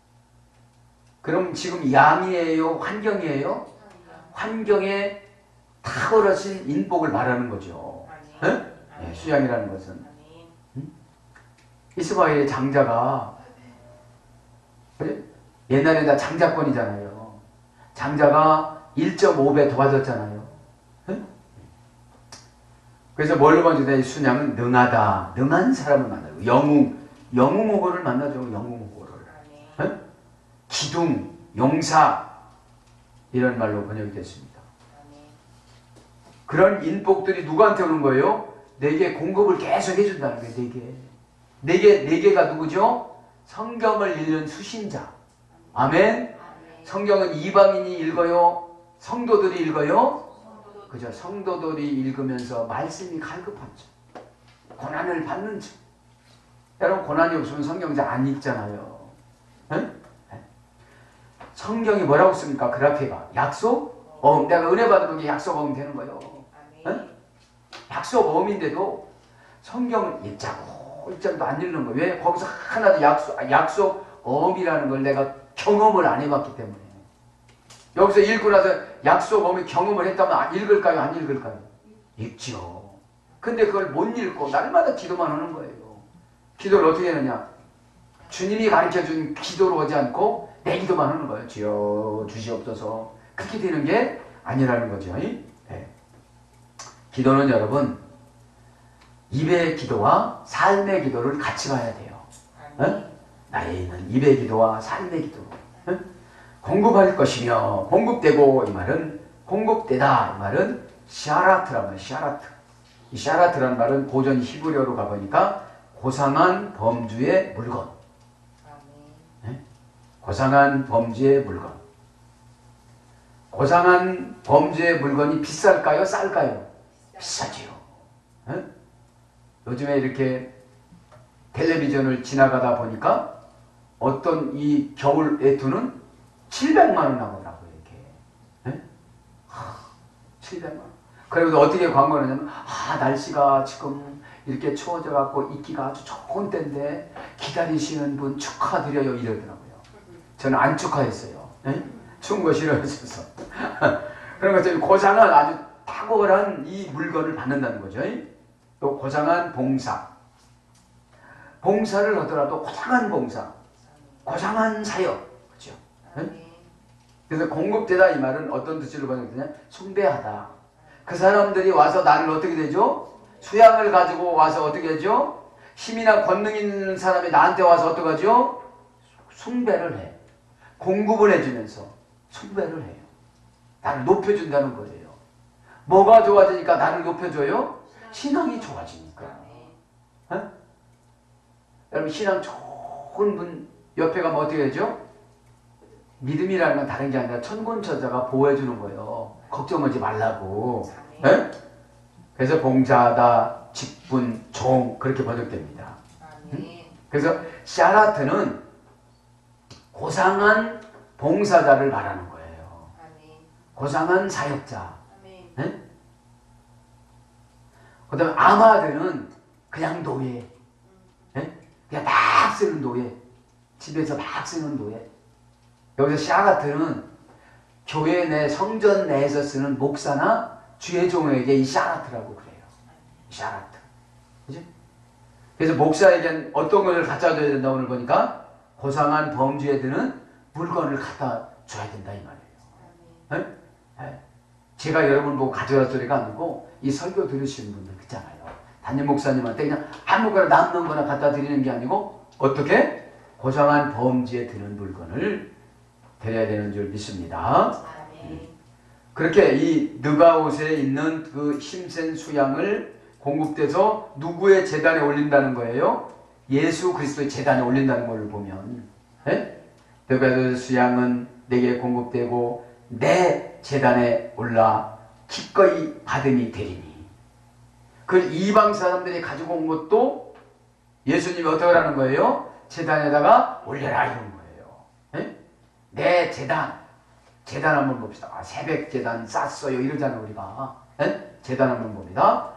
그럼 지금 양이에요? 환경이에요? 환경에 탁월하신 인복을 말하는 거죠. 네? 네, 수양이라는 것은. 응? 이스마엘의 장자가, 그래? 옛날에 다 장자권이잖아요. 장자가 일 점 오 배 도와줬잖아요. 네? 그래서 뭘로 만지다? 순양은 능하다. 능한 사람을 만나고, 영웅, 영웅호고를 만나죠. 영웅호고를. 네? 기둥, 용사, 이런 말로 번역이 됐습니다. 그런 인복들이 누구한테 오는 거예요? 내게 공급을 계속 해준다는 거예요. 내게. 내게, 내게가 누구죠? 성경을 읽는 수신자. 아멘? 성경은 이방인이 읽어요? 성도들이 읽어요? 그죠? 성도들이 읽으면서 말씀이 갈급하죠. 고난을 받는 중. 여러분, 고난이 없으면 성경 잘 안 읽잖아요. 네? 성경이 뭐라고 씁니까? 그라피가. 약속? 어, 내가 은혜 받으면 약속 어음 되는 거예요. 네? 약속 어음인데도 성경을 읽자고 읽자고 안 읽는 거예요. 왜? 거기서 하나도 약속, 약속 어음이라는 걸 내가 경험을 안 해봤기 때문에. 여기서 읽고 나서 약속 어음이 경험을 했다면 읽을까요? 안 읽을까요? 읽지요. 근데 그걸 못 읽고 날마다 기도만 하는 거예요. 기도를 어떻게 하느냐? 주님이 가르쳐준 기도로 오지 않고 내 기도만 하는 거예요. 주여 주시옵소서. 그렇게 되는 게 아니라는 거죠. 네. 기도는 여러분, 입의 기도와 삶의 기도를 같이 가야 돼요. 네? 나의 있는 입의 기도와 삶의 기도. 네? 공급할 것이며 공급되고, 이 말은 공급되다, 이 말은 샤라트란 말이에요. 샤라트. 이 샤라트란 말은 고전 히브리어로 가보니까 고상한 범주의 물건. 네? 고상한 범주의 물건. 고상한 범주의 물건이 비쌀까요? 쌀까요? 비싸지요. 네? 요즘에 이렇게 텔레비전을 지나가다 보니까 어떤 이 겨울 애투는 칠백만 원 나오더라고요. 이렇게. 네? 하, 칠백만 원. 그리고 어떻게 광고를 하냐면, 아, 날씨가 지금 이렇게 추워져 갖고 입기가 아주 좋은 때인데 기다리시는 분 축하드려요, 이러더라고요. 저는 안 축하했어요. 네? 추운 거 싫어했어서. 그런 것들이 고상한 아주 탁월한 이 물건을 받는다는 거죠. 또 고상한 봉사. 봉사를 하더라도 고상한 봉사, 고상한 사역. 그렇죠? 네? 그래서 공급되다, 이 말은 어떤 뜻으로 번역되냐? 숭배하다. 그 사람들이 와서 나를 어떻게 되죠? 수양을 가지고 와서 어떻게 하죠? 힘이나 권능 있는 사람이 나한테 와서 어떻게 하죠? 숭배를 해. 공급을 해주면서 숭배를 해요. 나를 높여준다는 거예요. 뭐가 좋아지니까 나를 높여줘요? 신앙이 좋아지니까. 어? 여러분 신앙 좋은 분 옆에 가면 어떻게 되죠? 믿음이라는 건 다른 게 아니라 천군천사가 보호해주는 거예요. 걱정하지 말라고. 네? 그래서 봉사하다, 직분, 종 그렇게 번역됩니다. 응? 그래서 샤라트는 고상한 봉사자를 말하는 거예요. 고상한 사역자. 네? 그 다음에 아마드는 그냥 노예. 네? 그냥 막 쓰는 노예. 집에서 막 쓰는 노예. 여기서 샤라트는 교회 내 성전 내에서 쓰는 목사나 주의 종에게 이 샤라트라고 그래요. 샤라트. 그죠? 그래서 목사에겐 어떤 것을 갖다 줘야 된다 오늘 보니까 고상한 범죄에 드는 물건을 갖다 줘야 된다 이 말이에요. 네? 네. 제가 여러분 보고 가져갈 소리가 아니고 이 설교 들으시는 분들 있잖아요. 담임 목사님한테 그냥 아무거나 남는 거나 갖다 드리는 게 아니고 어떻게? 고상한 범죄에 드는 물건을 드려야 되는 줄 믿습니다. 음. 그렇게 이 느바옷에 있는 그 힘센 수양을 공급돼서 누구의 제단에 올린다는 거예요? 예수 그리스도의 제단에 올린다는 걸 보면 네? 느바옷 수양은 내게 공급되고 내 제단에 올라 기꺼이 받음이 되리니 그 이방 사람들이 가지고 온 것도 예수님이 어떻게 하라는 거예요? 제단에다가 올려라 이런 거예요. 네? 내 제단 제단 한번 봅시다. 아, 새벽 제단 쌌어요 이러잖아요 우리가. 네? 제단 한번 봅니다.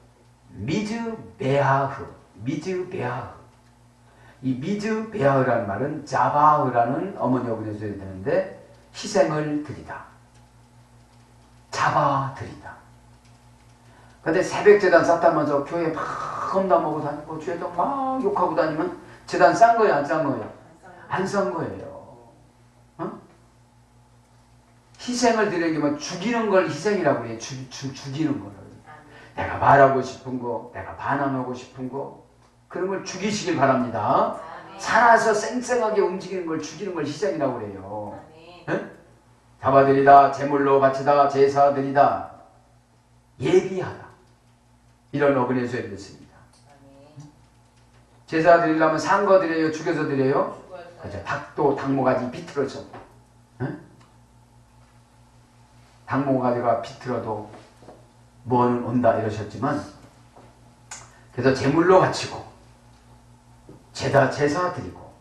미즈베아흐 미즈베아흐 이 미즈베아흐라는 말은 자바흐라는 어머니 어근에서 써야 되는데 희생을 드리다 잡아드리다. 근데 새벽 제단 쌌다면서 교회 막 험담하고 다니고 주에도 막 욕하고 다니면 제단 싼 거예요 안 싼 거예요? 안 싼 거예요. 어? 희생을 드리는 게 뭐 죽이는 걸 희생이라고 해요. 죽, 죽, 죽이는 거를. 내가 말하고 싶은 거, 내가 반항하고 싶은 거 그런 걸 죽이시길 바랍니다. 살아서 쌩쌩하게 움직이는 걸 죽이는 걸 희생이라고 그래요. 네? 잡아드리다, 제물로 바치다, 제사 드리다, 예비하다. 이런 어근의 수에 있습니다. 제사 드리려면 산 거 드려요? 죽여서 드려요? 그렇죠. 닭도 닭모가지 비틀어서. 네? 닭모가지가 비틀어도 뭐는 온다 이러셨지만 그래서 제물로 바치고 제다 제사 드리고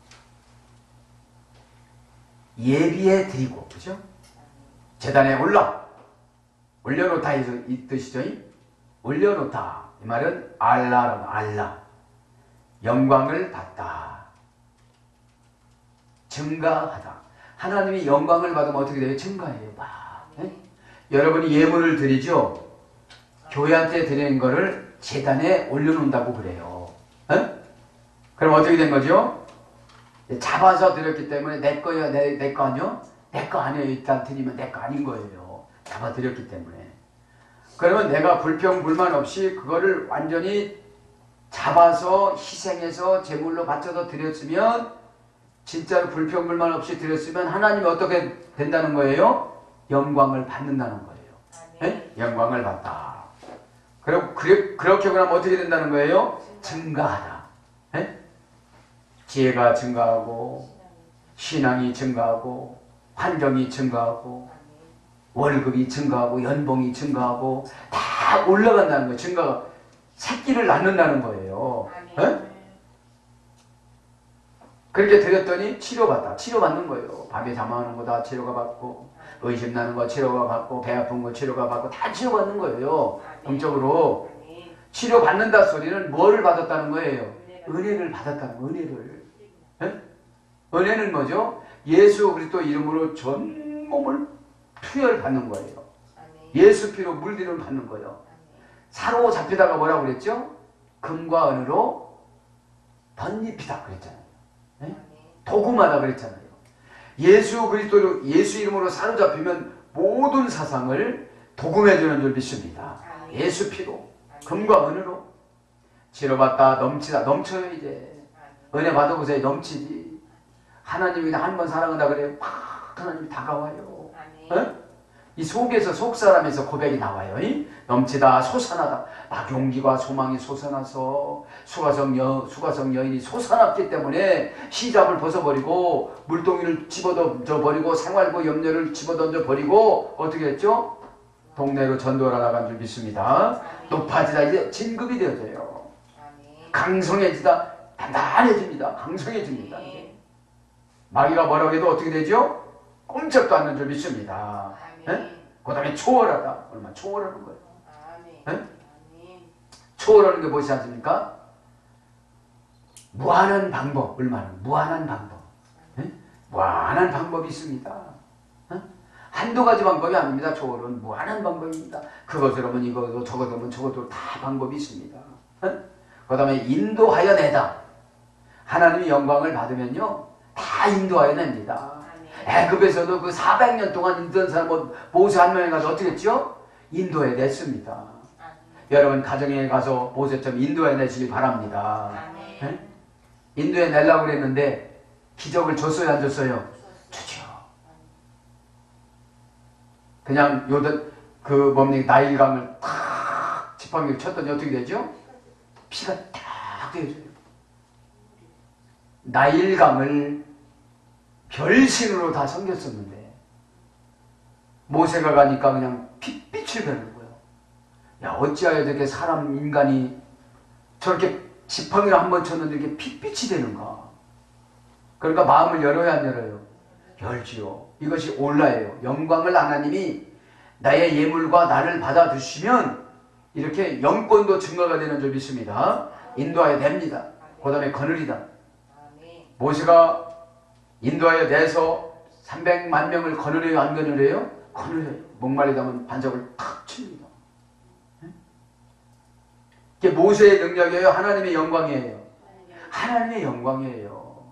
예비해 드리고 그죠? 제단에 올라 올려놓다 이 뜻이죠. 올려놓다 이 말은 알라라고 알라 영광을 받다 증가하다. 하나님이 영광을 받으면 어떻게 돼요? 증가해요. 막. 네? 여러분이 예물을 드리죠. 교회한테 드리는 거를 제단에 올려놓는다고 그래요. 네? 그럼 어떻게 된 거죠? 잡아서 드렸기 때문에 내 거야, 내, 내 거 아니요? 내 거 아니에요. 일단 드리면 내 거 아닌 거예요. 잡아 드렸기 때문에. 그러면 내가 불평, 불만 없이 그거를 완전히 잡아서 희생해서 제물로 바쳐서 드렸으면 진짜로 불평, 불만 없이 드렸으면 하나님이 어떻게 된다는 거예요? 영광을 받는다는 거예요. 네? 영광을 받다. 그리고 그래, 그렇게 그러면 어떻게 된다는 거예요? 증가하다. 네? 지혜가 증가하고 신앙이 증가하고 환경이 증가하고 월급이 증가하고 연봉이 증가하고 다 올라간다는 거예요. 증가가 새끼를 낳는다는 거예요. 네? 그렇게 드렸더니 치료받다. 치료받는 거예요. 밤에 잠하는 거 다 치료가 받고 의심나는 거 치료가 받고 배 아픈 거 치료가 받고 다 치료받는 거예요. 영적으로. 치료받는다 소리는 뭐를 받았다는 거예요? 은혜를 받았다는 거예요. 은혜를. 네? 은혜는 뭐죠? 예수 그리스도 이름으로 전 몸을 투여를 받는 거예요. 예수 피로 물들임을 받는 거예요. 사로잡히다가 뭐라고 그랬죠? 금과 은으로 덧입히다 그랬잖아요. 네? 도구마다 그랬잖아요. 예수 그리스도로 예수 이름으로 사로잡히면 모든 사상을 도금해주는 줄 믿습니다. 예수 피로 금과 은으로 치료받다 넘치다 넘쳐요 이제 은혜 받아보세요. 넘치지. 하나님이 그냥 한 번 사랑한다 그래요. 막 하나님이 다가와요. 아멘. 어? 이 속에서 속 사람에서 고백이 나와요. 이? 넘치다 솟아나다 막 용기와 소망이 솟아나서 수가성 여 수가성 여인이 솟아났기 때문에 시잡을 벗어버리고 물동이를 집어던져 버리고 생활고 염려를 집어던져 버리고 어떻게 했죠? 동네로 전도를 나간 줄 믿습니다. 높아지다 이제 진급이 되어져요. 아멘. 강성해지다 단단해집니다. 강성해집니다. 이제. 마귀가 뭐라고 해도 어떻게 되죠? 꼼짝도 않는 줄 믿습니다. 예? 그 다음에 초월하다. 얼마나 초월하는 거예요. 아멘. 예? 아멘. 초월하는 게 무엇이 않습니까? 무한한 방법. 얼마나 무한한 방법. 예? 무한한 방법이 있습니다. 예? 한두 가지 방법이 아닙니다. 초월은 무한한 방법입니다. 그것을 하면 이것도 저것도 하면 저것도 다 방법이 있습니다. 예? 그 다음에 인도하여 내다. 하나님이 영광을 받으면요 다 인도하여 냅니다. 애굽에서도 그 사백 년 동안 인도한 사람 뭐 모세 한 명에 가서 어떻게 했죠? 인도해 냈습니다. 여러분 가정에 가서 모세처럼 인도해 내시기 바랍니다. 네? 인도해 내려고 그랬는데 기적을 줬어요 안 줬어요? 주죠. 그냥 요던 그 뭡니까 나일강을 탁 지팡이를 쳤더니 어떻게 되죠? 피가 딱 되어져요. 나일강을 별신으로 다 섬겼었는데 모세가 가니까 그냥 핏빛을 배는 거예요. 야 어찌하여 저렇게 사람 인간이 저렇게 지팡이를 한번 쳤는데 이렇게 핏빛이 되는가. 그러니까 마음을 열어야 안 열어요? 열지요. 이것이 올라예요. 영광을 하나님이 나의 예물과 나를 받아주시면 이렇게 영권도 증거가 되는 줄 믿습니다. 인도하여 됩니다. 그 다음에 거느리다. 모세가 인도하여 내서 삼백만 명을 거느려요 안 거느려요? 거느려요. 목말리다면 반석을 탁 칩니다. 이게 모세의 능력이에요? 하나님의 영광이에요? 하나님의 영광이에요.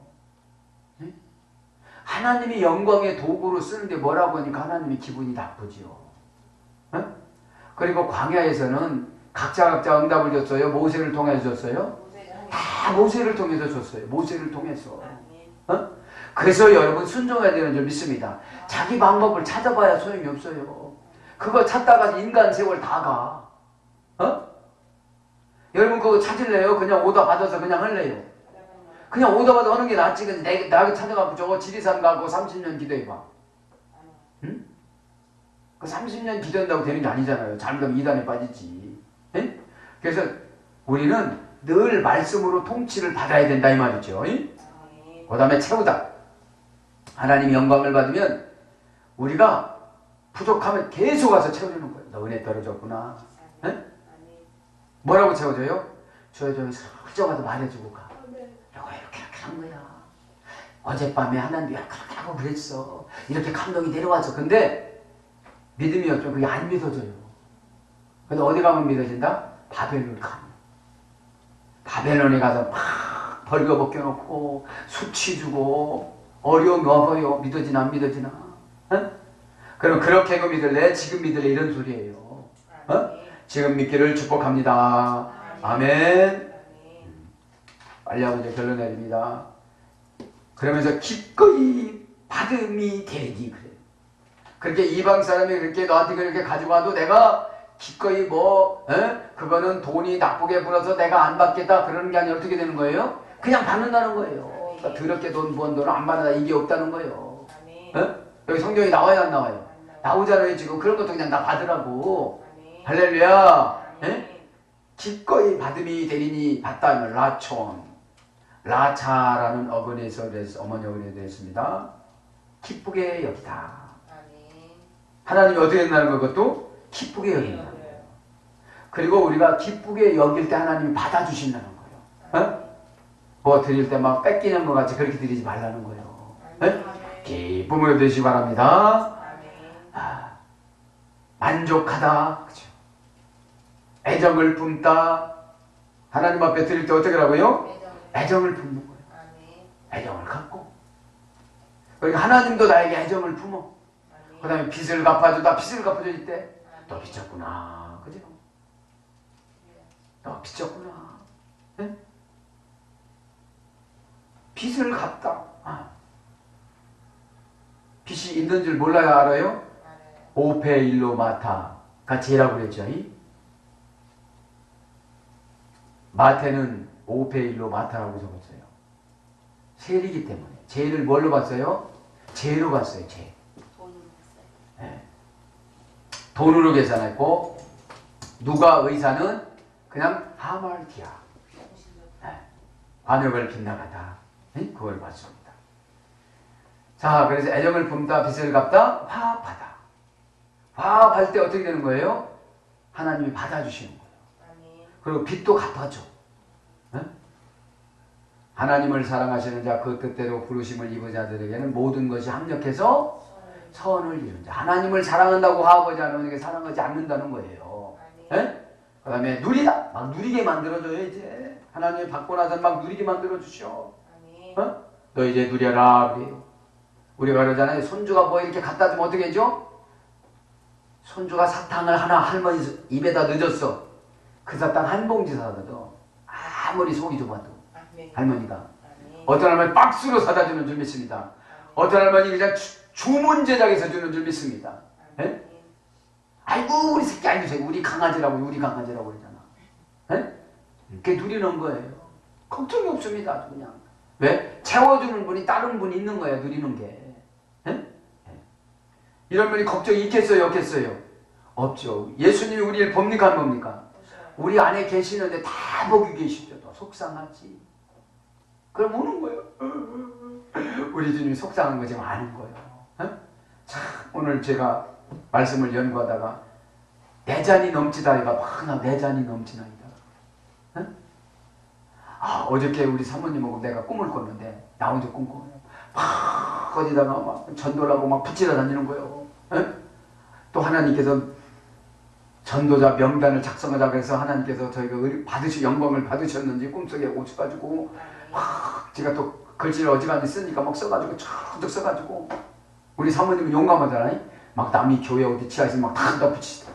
하나님이 영광의 도구로 쓰는데 뭐라고 하니까 하나님이 기분이 나쁘지요. 그리고 광야에서는 각자 각자 응답을 줬어요? 모세를 통해서 줬어요? 다 모세를 통해서 줬어요. 모세를 통해서. 어? 그래서 여러분 순종해야 되는 줄 믿습니다. 자기 방법을 찾아봐야 소용이 없어요. 그거 찾다가 인간 세월 다 가. 어? 여러분 그거 찾을래요? 그냥 오다 받아서 그냥 할래요? 그냥 오다 받아 하는 게 낫지. 근데 나게 찾아가고 저거 지리산 가고 삼십 년 기도해봐. 응? 그 삼십 년 기도한다고 되는 게 아니잖아요. 잘못하면 이단에 빠지지. 에? 그래서 우리는 늘 말씀으로 통치를 받아야 된다 이 말이죠. 그 다음에 채우다. 하나님이 영광을 받으면 우리가 부족하면 계속 와서 채워주는 거예요. 너 은혜 떨어졌구나. 에? 뭐라고 채워줘요? 저희 저기 슬쩍 와서 말해주고 가. 이거 이렇게 이렇게 한 거야. 어젯밤에 하나님이 이렇게 하고 그랬어. 이렇게 감동이 내려와서. 근데 믿음이 없죠. 그게 안 믿어져요. 근데 어디 가면 믿어진다? 바벨론 가면. 바벨론에 가서 막 벌거벗겨놓고 수치 주고 어려움이 와봐요. 믿어지나 안 믿어지나? 어? 그럼 그렇게 믿을래? 지금 믿을래? 이런 소리예요. 어? 지금 믿기를 축복합니다. 아멘. 빨리 하고 이제 결론 내립니다. 그러면서 기꺼이 받음이 되니 그래. 그렇게 이방 사람이 그렇게 너한테 그렇게 가지고 와도 내가 기꺼이 뭐 에? 그거는 돈이 나쁘게 불어서 내가 안 받겠다 그러는 게 아니라 어떻게 되는 거예요? 그냥 받는다는 거예요. 그러니까 더럽게 돈 번 돈을 안 받는다 이게 없다는 거예요. 에? 여기 성경이 나와요 안 나와요? 나오잖아요 지금. 그런 것도 그냥 다 받으라고. 할렐루야. 에? 기꺼이 받음이 되리니 받다 하면 라촌 라차라는 어근에서 어머니 어근에 되었습니다. 기쁘게 여기다. 하나님이 어떻게 된다는 것도 기쁘게 여긴다는 거예요. 그리고 우리가 기쁘게 여길 때 하나님이 받아주신다는 거예요. 어? 뭐 드릴 때 막 뺏기는 것 같이 그렇게 드리지 말라는 거예요. 에? 기쁨으로 되시기 바랍니다. 아, 만족하다. 그렇죠? 애정을 품다. 하나님 앞에 드릴 때 어떻게 하라고요? 애정을 품는 거예요. 애정을 갖고. 그러니까 하나님도 나에게 애정을 품어. 그 다음에 빚을 갚아주다. 빚을 갚아줄 때 너 빚졌구나. 그죠? 너 빚졌구나. 네? 빚을 갚다. 아. 빛이 있는 줄 몰라요? 알아요? 오페 일로 마타가 제라고 그랬죠. 이? 마태는 오페 일로 마타라고 적었어요. 세리기 때문에. 죄를 뭘로 봤어요? 죄로 봤어요. 죄. 돈으로 봤어요. 네. 돈으로 계산했고 누가 의사는 그냥 하말티아. 네. 관역을 빗나가다. 네? 그걸 봤습니다. 자, 그래서 애정을 품다, 빚을 갚다, 화합하다. 화합할 때 어떻게 되는 거예요? 하나님이 받아주시는 거예요. 그리고 빚도 갚아줘. 네? 하나님을 사랑하시는 자, 그 뜻대로 부르심을 입은 자들에게는 모든 것이 합력해서 선을 이룬 자. 하나님을 사랑한다고 화합하지 않으면 사랑하지 않는다는 거예요. 네? 그 다음에 누리다. 막 누리게 만들어줘요. 이제 하나님이 받고 나서 막 누리게 만들어주셔. 어? 너 이제 누려라. 그래요. 우리가 그러잖아요. 손주가 뭐 이렇게 갖다 주면 어떻게 해줘? 손주가 사탕을 하나 할머니 입에다 넣어줬어. 그 사탕 한 봉지 사다 줘. 아무리 속이 좁아도. 할머니가. 어떤 할머니 박스로 사다 주는 줄 믿습니다. 어떤 할머니 그냥 주, 주문 제작해서 주는 줄 믿습니다. 예? 아이고 우리 새끼 아이고 우리 강아지라고 우리 강아지라고 그러잖아. 예? 그게 누리는 거예요. 걱정이 없습니다. 아주 그냥. 왜? 채워주는 분이 다른 분이 있는 거예요. 누리는 게. 예? 예. 이런 분이 걱정이 있겠어요? 없겠어요? 없죠. 예수님이 우리를 봅니까? 안 봅니까? 우리 안에 계시는데 다 보기 계시죠. 또 속상하지. 그럼 우는 거예요. 우리 주님이 속상한 거 지금 아는 거예요. 어? 참 오늘 제가 말씀을 연구하다가 내 잔이 넘치다가 막 내 잔이 넘치나이다. 어? 아 어저께 우리 사모님하고 내가 꿈을 꿨는데 나 혼자 꿈꿔요. 막 어디다가 막 전도라고 막 붙이다 다니는 거예요. 어? 또 하나님께서 전도자 명단을 작성하자 그래서 하나님께서 저희가 받으시 영광을 받으셨는지 꿈속에 오셔가지고 막 제가 또 글씨를 어지간히 쓰니까 막 써가지고 쫙 써가지고 우리 사모님은 용감하잖아요. 막 남이 교회 어디 지하에서 막 다 붙이시다.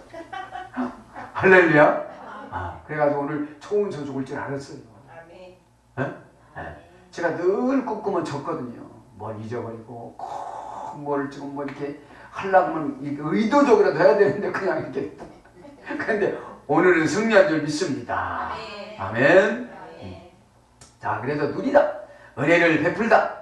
할렐루야. 아, 그래가지고 오늘 좋은 소식 올 줄 알았어요. 네? 네. 제가 늘 꿈꾸면 졌거든요. 뭘 잊어버리고 꼭 뭘 지금 뭐 이렇게 하려면 의도적으로도 해야 되는데 그냥 이렇게. 근데 오늘은 승리한 줄 믿습니다. 아멘. 아멘. 아멘. 자, 그래서 누리다. 은혜를 베풀다.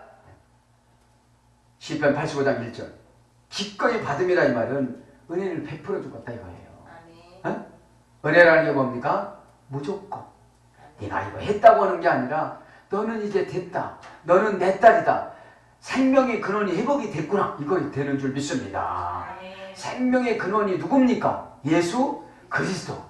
시편 팔십오 장 일 절. 기꺼이 받음이라 이 말은 은혜를 베풀어 주겠다 이거예요. 어? 은혜라는 게 뭡니까? 무조건. 네가 이거 했다고 하는 게 아니라 너는 이제 됐다. 너는 내 딸이다. 생명의 근원이 회복이 됐구나. 이거 되는 줄 믿습니다. 아멘. 생명의 근원이 누굽니까? 예수 그리스도.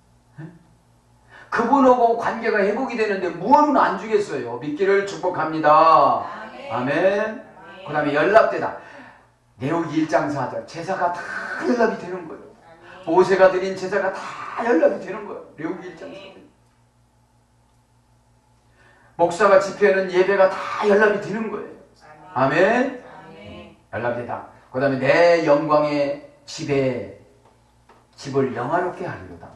그분하고 관계가 회복이 되는데 무언은 안 주겠어요. 믿기를 축복합니다. 아멘. 아멘. 그 다음에 연락되다. 레위기 일 장 사 절. 제사가 다 연락이 되는 거예요. 아멘. 모세가 드린 제사가 다 연락이 되는 거예요. 레위기 일 장 사 절. 목사가 집회하는 예배가 다 연락이 되는 거예요. 아멘. 아멘. 연락되다. 그 다음에 내 영광의 집에 집을 영화롭게 하리로다.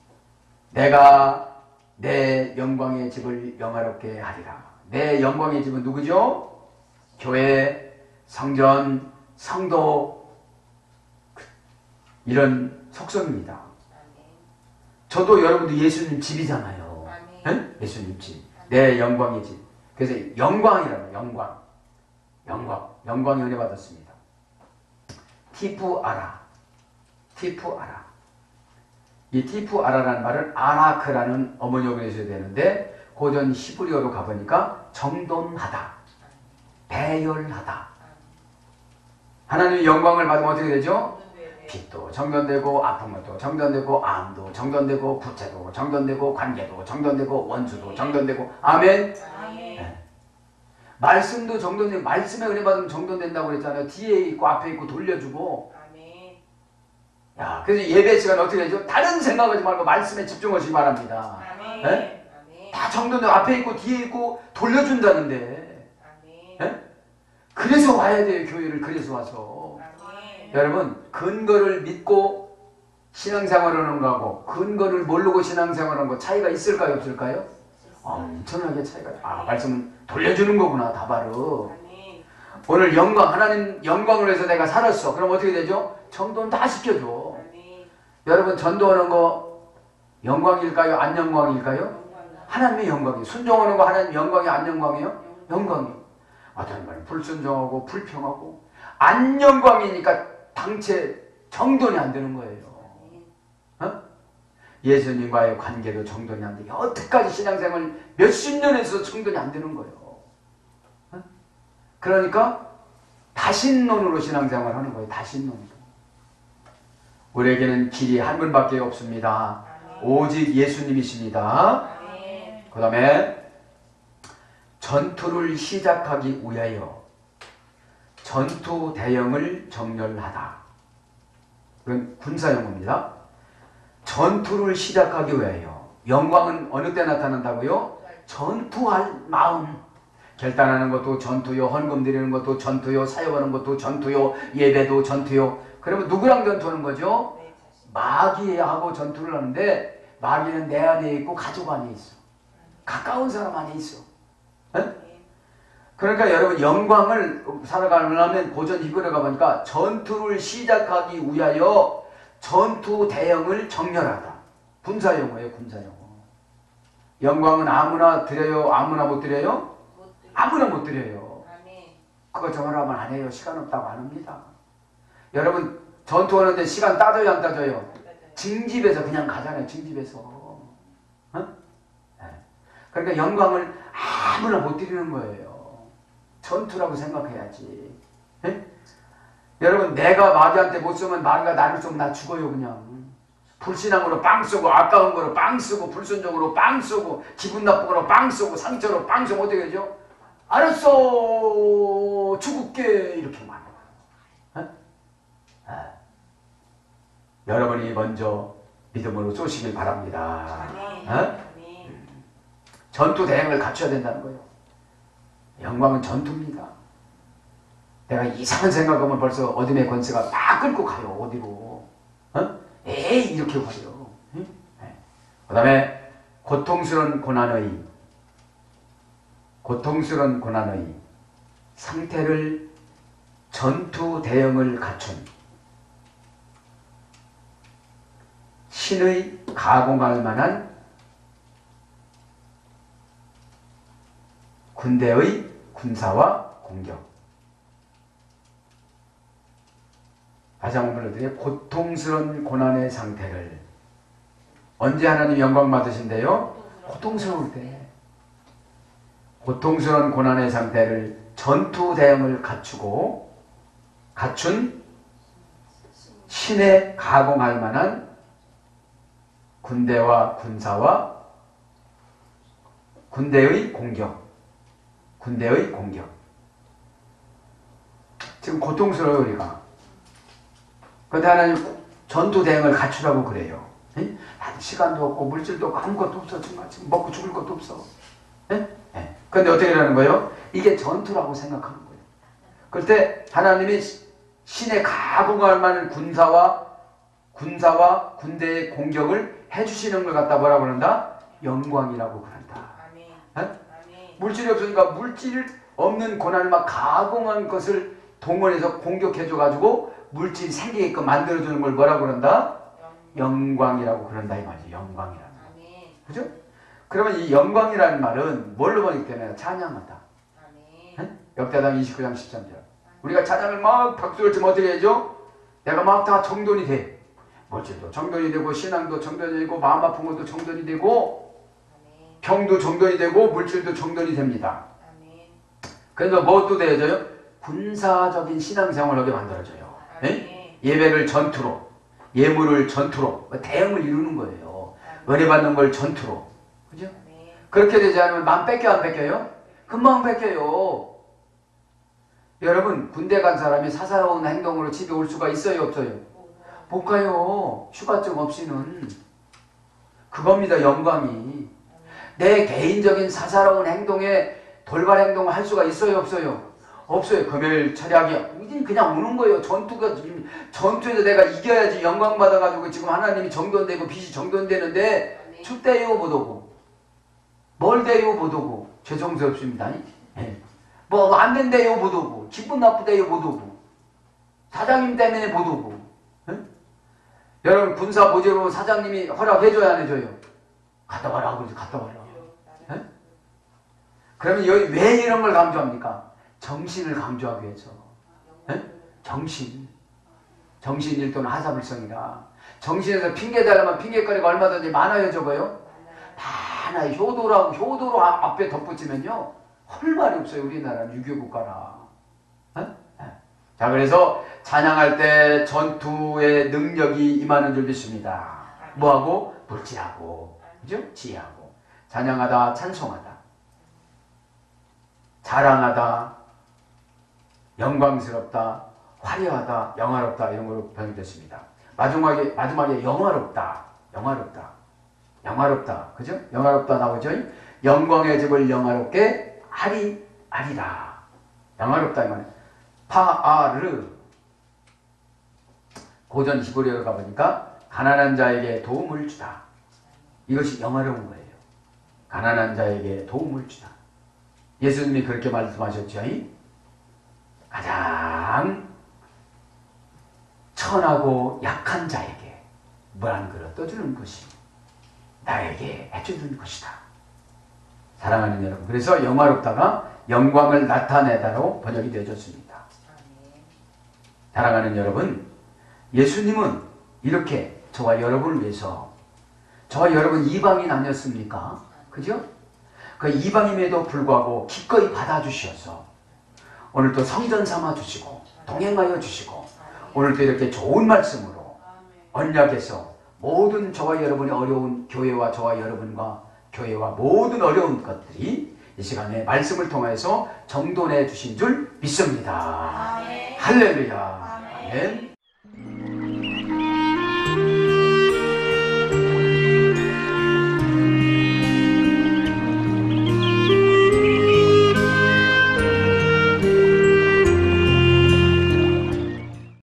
내가 내 영광의 집을 영화롭게 하리라. 내 영광의 집은 누구죠? 교회, 성전, 성도 이런 속성입니다. 저도 여러분도 예수님 집이잖아요. 네? 예수님 집. 내 영광의 집. 그래서 영광이라고 영광. 영광. 영광의 은혜 받았습니다. 티푸 아라. 티푸 아라. 이 티푸 아라라는 말은 아라크라는 어머니어가 있어야 되는데 고전 히브리어로 가보니까 정돈하다, 배열하다. 하나님의 영광을 받으면 어떻게 되죠? 빚도 정돈되고 아픔도 정돈되고 암도 정돈되고 부채도 정돈되고 관계도 정돈되고 원수도 정돈되고 아멘. 네. 말씀도 정돈되고 말씀의 은혜 받으면 정돈된다고 그랬잖아요. 뒤에 있고 앞에 있고 돌려주고. 야, 그래서 예배 시간 어떻게 되죠? 다른 생각하지 말고 말씀에 집중하시기 바랍니다. 네? 다 정돈되고 앞에 있고 뒤에 있고 돌려준다는데. 네? 그래서 와야 돼요. 교회를 그래서 와서. 여러분 근거를 믿고 신앙생활하는 거하고 근거를 모르고 신앙생활하는 거 차이가 있을까요? 없을까요? 엄청나게 차이가. 아 말씀은 돌려주는 거구나. 다 바로. 오늘 영광, 하나님 영광을 위해서 내가 살았어. 그럼 어떻게 되죠? 전도는 다 시켜줘. 아멘. 여러분 전도하는 거 영광일까요? 안 영광일까요? 영광. 하나님의 영광이에요. 순종하는 거 하나님 영광이 안 영광이에요? 영광이에요. 어떤 말은 불순종하고 불평하고 안 영광이니까 당체 정돈이 안 되는 거예요. 어? 예수님과의 관계도 정돈이 안 돼. 여태까지 신앙생활 몇십 년 해서 정돈이 안 되는 거예요. 어? 그러니까 다신론으로 신앙생활 하는 거예요. 다신론으로. 우리에게는 길이 한 분밖에 없습니다. 오직 예수님이십니다. 그 다음에 전투를 시작하기 위하여 전투 대형을 정렬하다. 그건 군사용어입니다. 전투를 시작하기 위하여. 영광은 어느 때 나타난다고요? 전투할 마음. 결단하는 것도 전투요, 헌금 드리는 것도 전투요, 사역하는 것도 전투요, 예배도 전투요. 그러면 누구랑 전투하는 거죠? 마귀하고 전투를 하는데 마귀는 내 안에 있고 가족 안에 있어. 가까운 사람 안에 있어. 에? 그러니까 여러분 영광을 살아가려면 고전 히브리가 보니까 전투를 시작하기 위하여 전투 대형을 정렬하다. 군사용어예요. 군사용어. 영광은 아무나 드려요? 아무나 못 드려요? 아무나 못 드려요. 그거 저거로 하면 안 해요. 시간 없다고 안 합니다. 여러분 전투하는데 시간 따져요? 안 따져요? 징집에서 그냥 가잖아요. 징집에서. 어? 네. 그러니까 영광을 아무나 못 드리는 거예요. 전투라고 생각해야지. 네? 여러분 내가 마귀한테 못 쏘면 마귀가 나를 쏘면 나 죽어요. 그냥. 불신앙으로 빵 쏘고 아까운 거로 빵 쏘고 불순종으로 빵 쏘고 기분 나쁜 거로 빵 쏘고 상처로 빵 쏘면 어떻게 되죠? 알았어 죽을게 이렇게 말해요. 어? 아. 여러분이 먼저 믿음으로 쏘시길 바랍니다. 어? 전투 대응을 갖춰야 된다는 거예요. 영광은 전투입니다. 내가 이상한 생각하면 벌써 어둠의 권세가 막 끌고 가요. 어디로. 어? 에이 이렇게 가요. 응? 네. 그 다음에 고통스러운 고난의 고통스러운 고난의 상태를 전투 대응을 갖춘 신의 가공할 만한 군대의 군사와 공격. 다시 한번 불러드려요. 고통스러운 고난의 상태를. 언제 하나님 영광 받으신대요? 고통스러울 때. 고통스러운 고난의 상태를 전투 대응을 갖추고 갖춘 신에 가공할 만한 군대와 군사와 군대의 공격. 군대의 공격. 지금 고통스러워요, 우리가. 그런데 하나님 전투 대응을 갖추라고 그래요. 에? 시간도 없고 물질도 없고 아무것도 없어. 정말 지금 먹고 죽을 것도 없어. 그런데 어떻게 하는 거예요? 이게 전투라고 생각하는 거예요. 그럴 때 하나님이 신에 가공할 만한 군사와 군사와 군대의 공격을 해주시는 걸 갖다 뭐라고 그런다? 영광이라고 그런다. 에? 물질이 없으니까 물질 없는 고난을 막 가공한 것을 동원해서 공격해줘가지고 물질이 생기게끔 만들어주는 걸 뭐라고 그런다? 영광이라고 그런다 이 말이지. 영광이라는 말. 그죠? 그러면 이 영광이라는 말은 뭘로 보기 때문에 찬양하다. 에? 역대상 이십구 장 십삼 절. 우리가 찬양을 막 박수를 치면 어떻게 해야죠? 내가 막 다 정돈이 돼. 물질도 정돈이 되고 신앙도 정돈이 되고 마음 아픈 것도 정돈이 되고 병도 정돈이 되고 물질도 정돈이 됩니다. 그래서 무엇도 되어져요? 군사적인 신앙생활을 하게 만들어져요. 예? 예배를 전투로, 예물을 전투로, 대응을 이루는 거예요. 은혜 받는 걸 전투로. 그죠? 그렇게 되지 않으면 마음 뺏겨 안 뺏겨요? 금방 뺏겨요. 여러분 군대 간 사람이 사사로운 행동으로 집에 올 수가 있어요? 없어요? 못 가요. 휴가증 없이는. 그겁니다. 영광이. 내 개인적인 사사로운 행동에 돌발 행동을 할 수가 있어요? 없어요? 없어요. 금요일 철학이 그냥 오는 거예요. 전투가 전투에서 내가 이겨야지 영광 받아가지고 지금 하나님이 정돈되고 빛이 정돈되는데 춥대요 못 오고 뭘 대요 못 오고 죄송스럽습니다. 네. 뭐 안 된대요 못 오고, 기분 나쁘대요 못 오고, 사장님 때문에 못 오고. 응? 여러분 군사 보조로 사장님이 허락해줘야 안 해줘요? 갔다 와라 그러지, 갔다 와라. 응? 그러면 여기 왜 이런 걸 강조합니까? 정신을 강조하기 위해서. 응? 정신. 정신일 또는 하사불성이라. 정신에서 핑계 달라면 핑계거리가 얼마든지 많아요 적어요? 많아요. 효도라고 효도로 앞에 덧붙이면요 할 말이 없어요. 우리나라는 유교 국가라. 어? 자, 그래서 찬양할 때 전투의 능력이 임하는 줄 믿습니다. 뭐하고? 불지하고, 그죠? 지혜하고. 찬양하다, 찬송하다, 자랑하다, 영광스럽다, 화려하다, 영화롭다, 이런 걸로 변형됐습니다. 마지막에, 마지막에 영화롭다, 영화롭다, 영화롭다, 그죠? 영화롭다 나오죠? 영광의 집을 영화롭게 하리, 하리라. 영화롭다, 이 말이에요. 파아르. 고전 히브리어로 가보니까 가난한 자에게 도움을 주다. 이것이 영화로운 거예요. 가난한 자에게 도움을 주다. 예수님이 그렇게 말씀하셨죠. 가장 천하고 약한 자에게 물 한 그릇 떠주는 것이 나에게 해주는 것이다. 사랑하는 여러분, 그래서 영화롭다가 영광을 나타내다로 번역이 되어졌습니다. 사랑하는 여러분, 예수님은 이렇게 저와 여러분을 위해서, 저와 여러분 이방인 아니었습니까? 그죠? 그 이방임에도 불구하고 기꺼이 받아주셔서 오늘도 성전 삼아 주시고 동행하여 주시고 오늘도 이렇게 좋은 말씀으로 언약에서 모든 저와 여러분의 어려운 교회와 저와 여러분과 교회와 모든 어려운 것들이 이 시간에 말씀을 통해서 정돈해 주신 줄 믿습니다. 아멘. 할렐루야. 아멘. 아멘.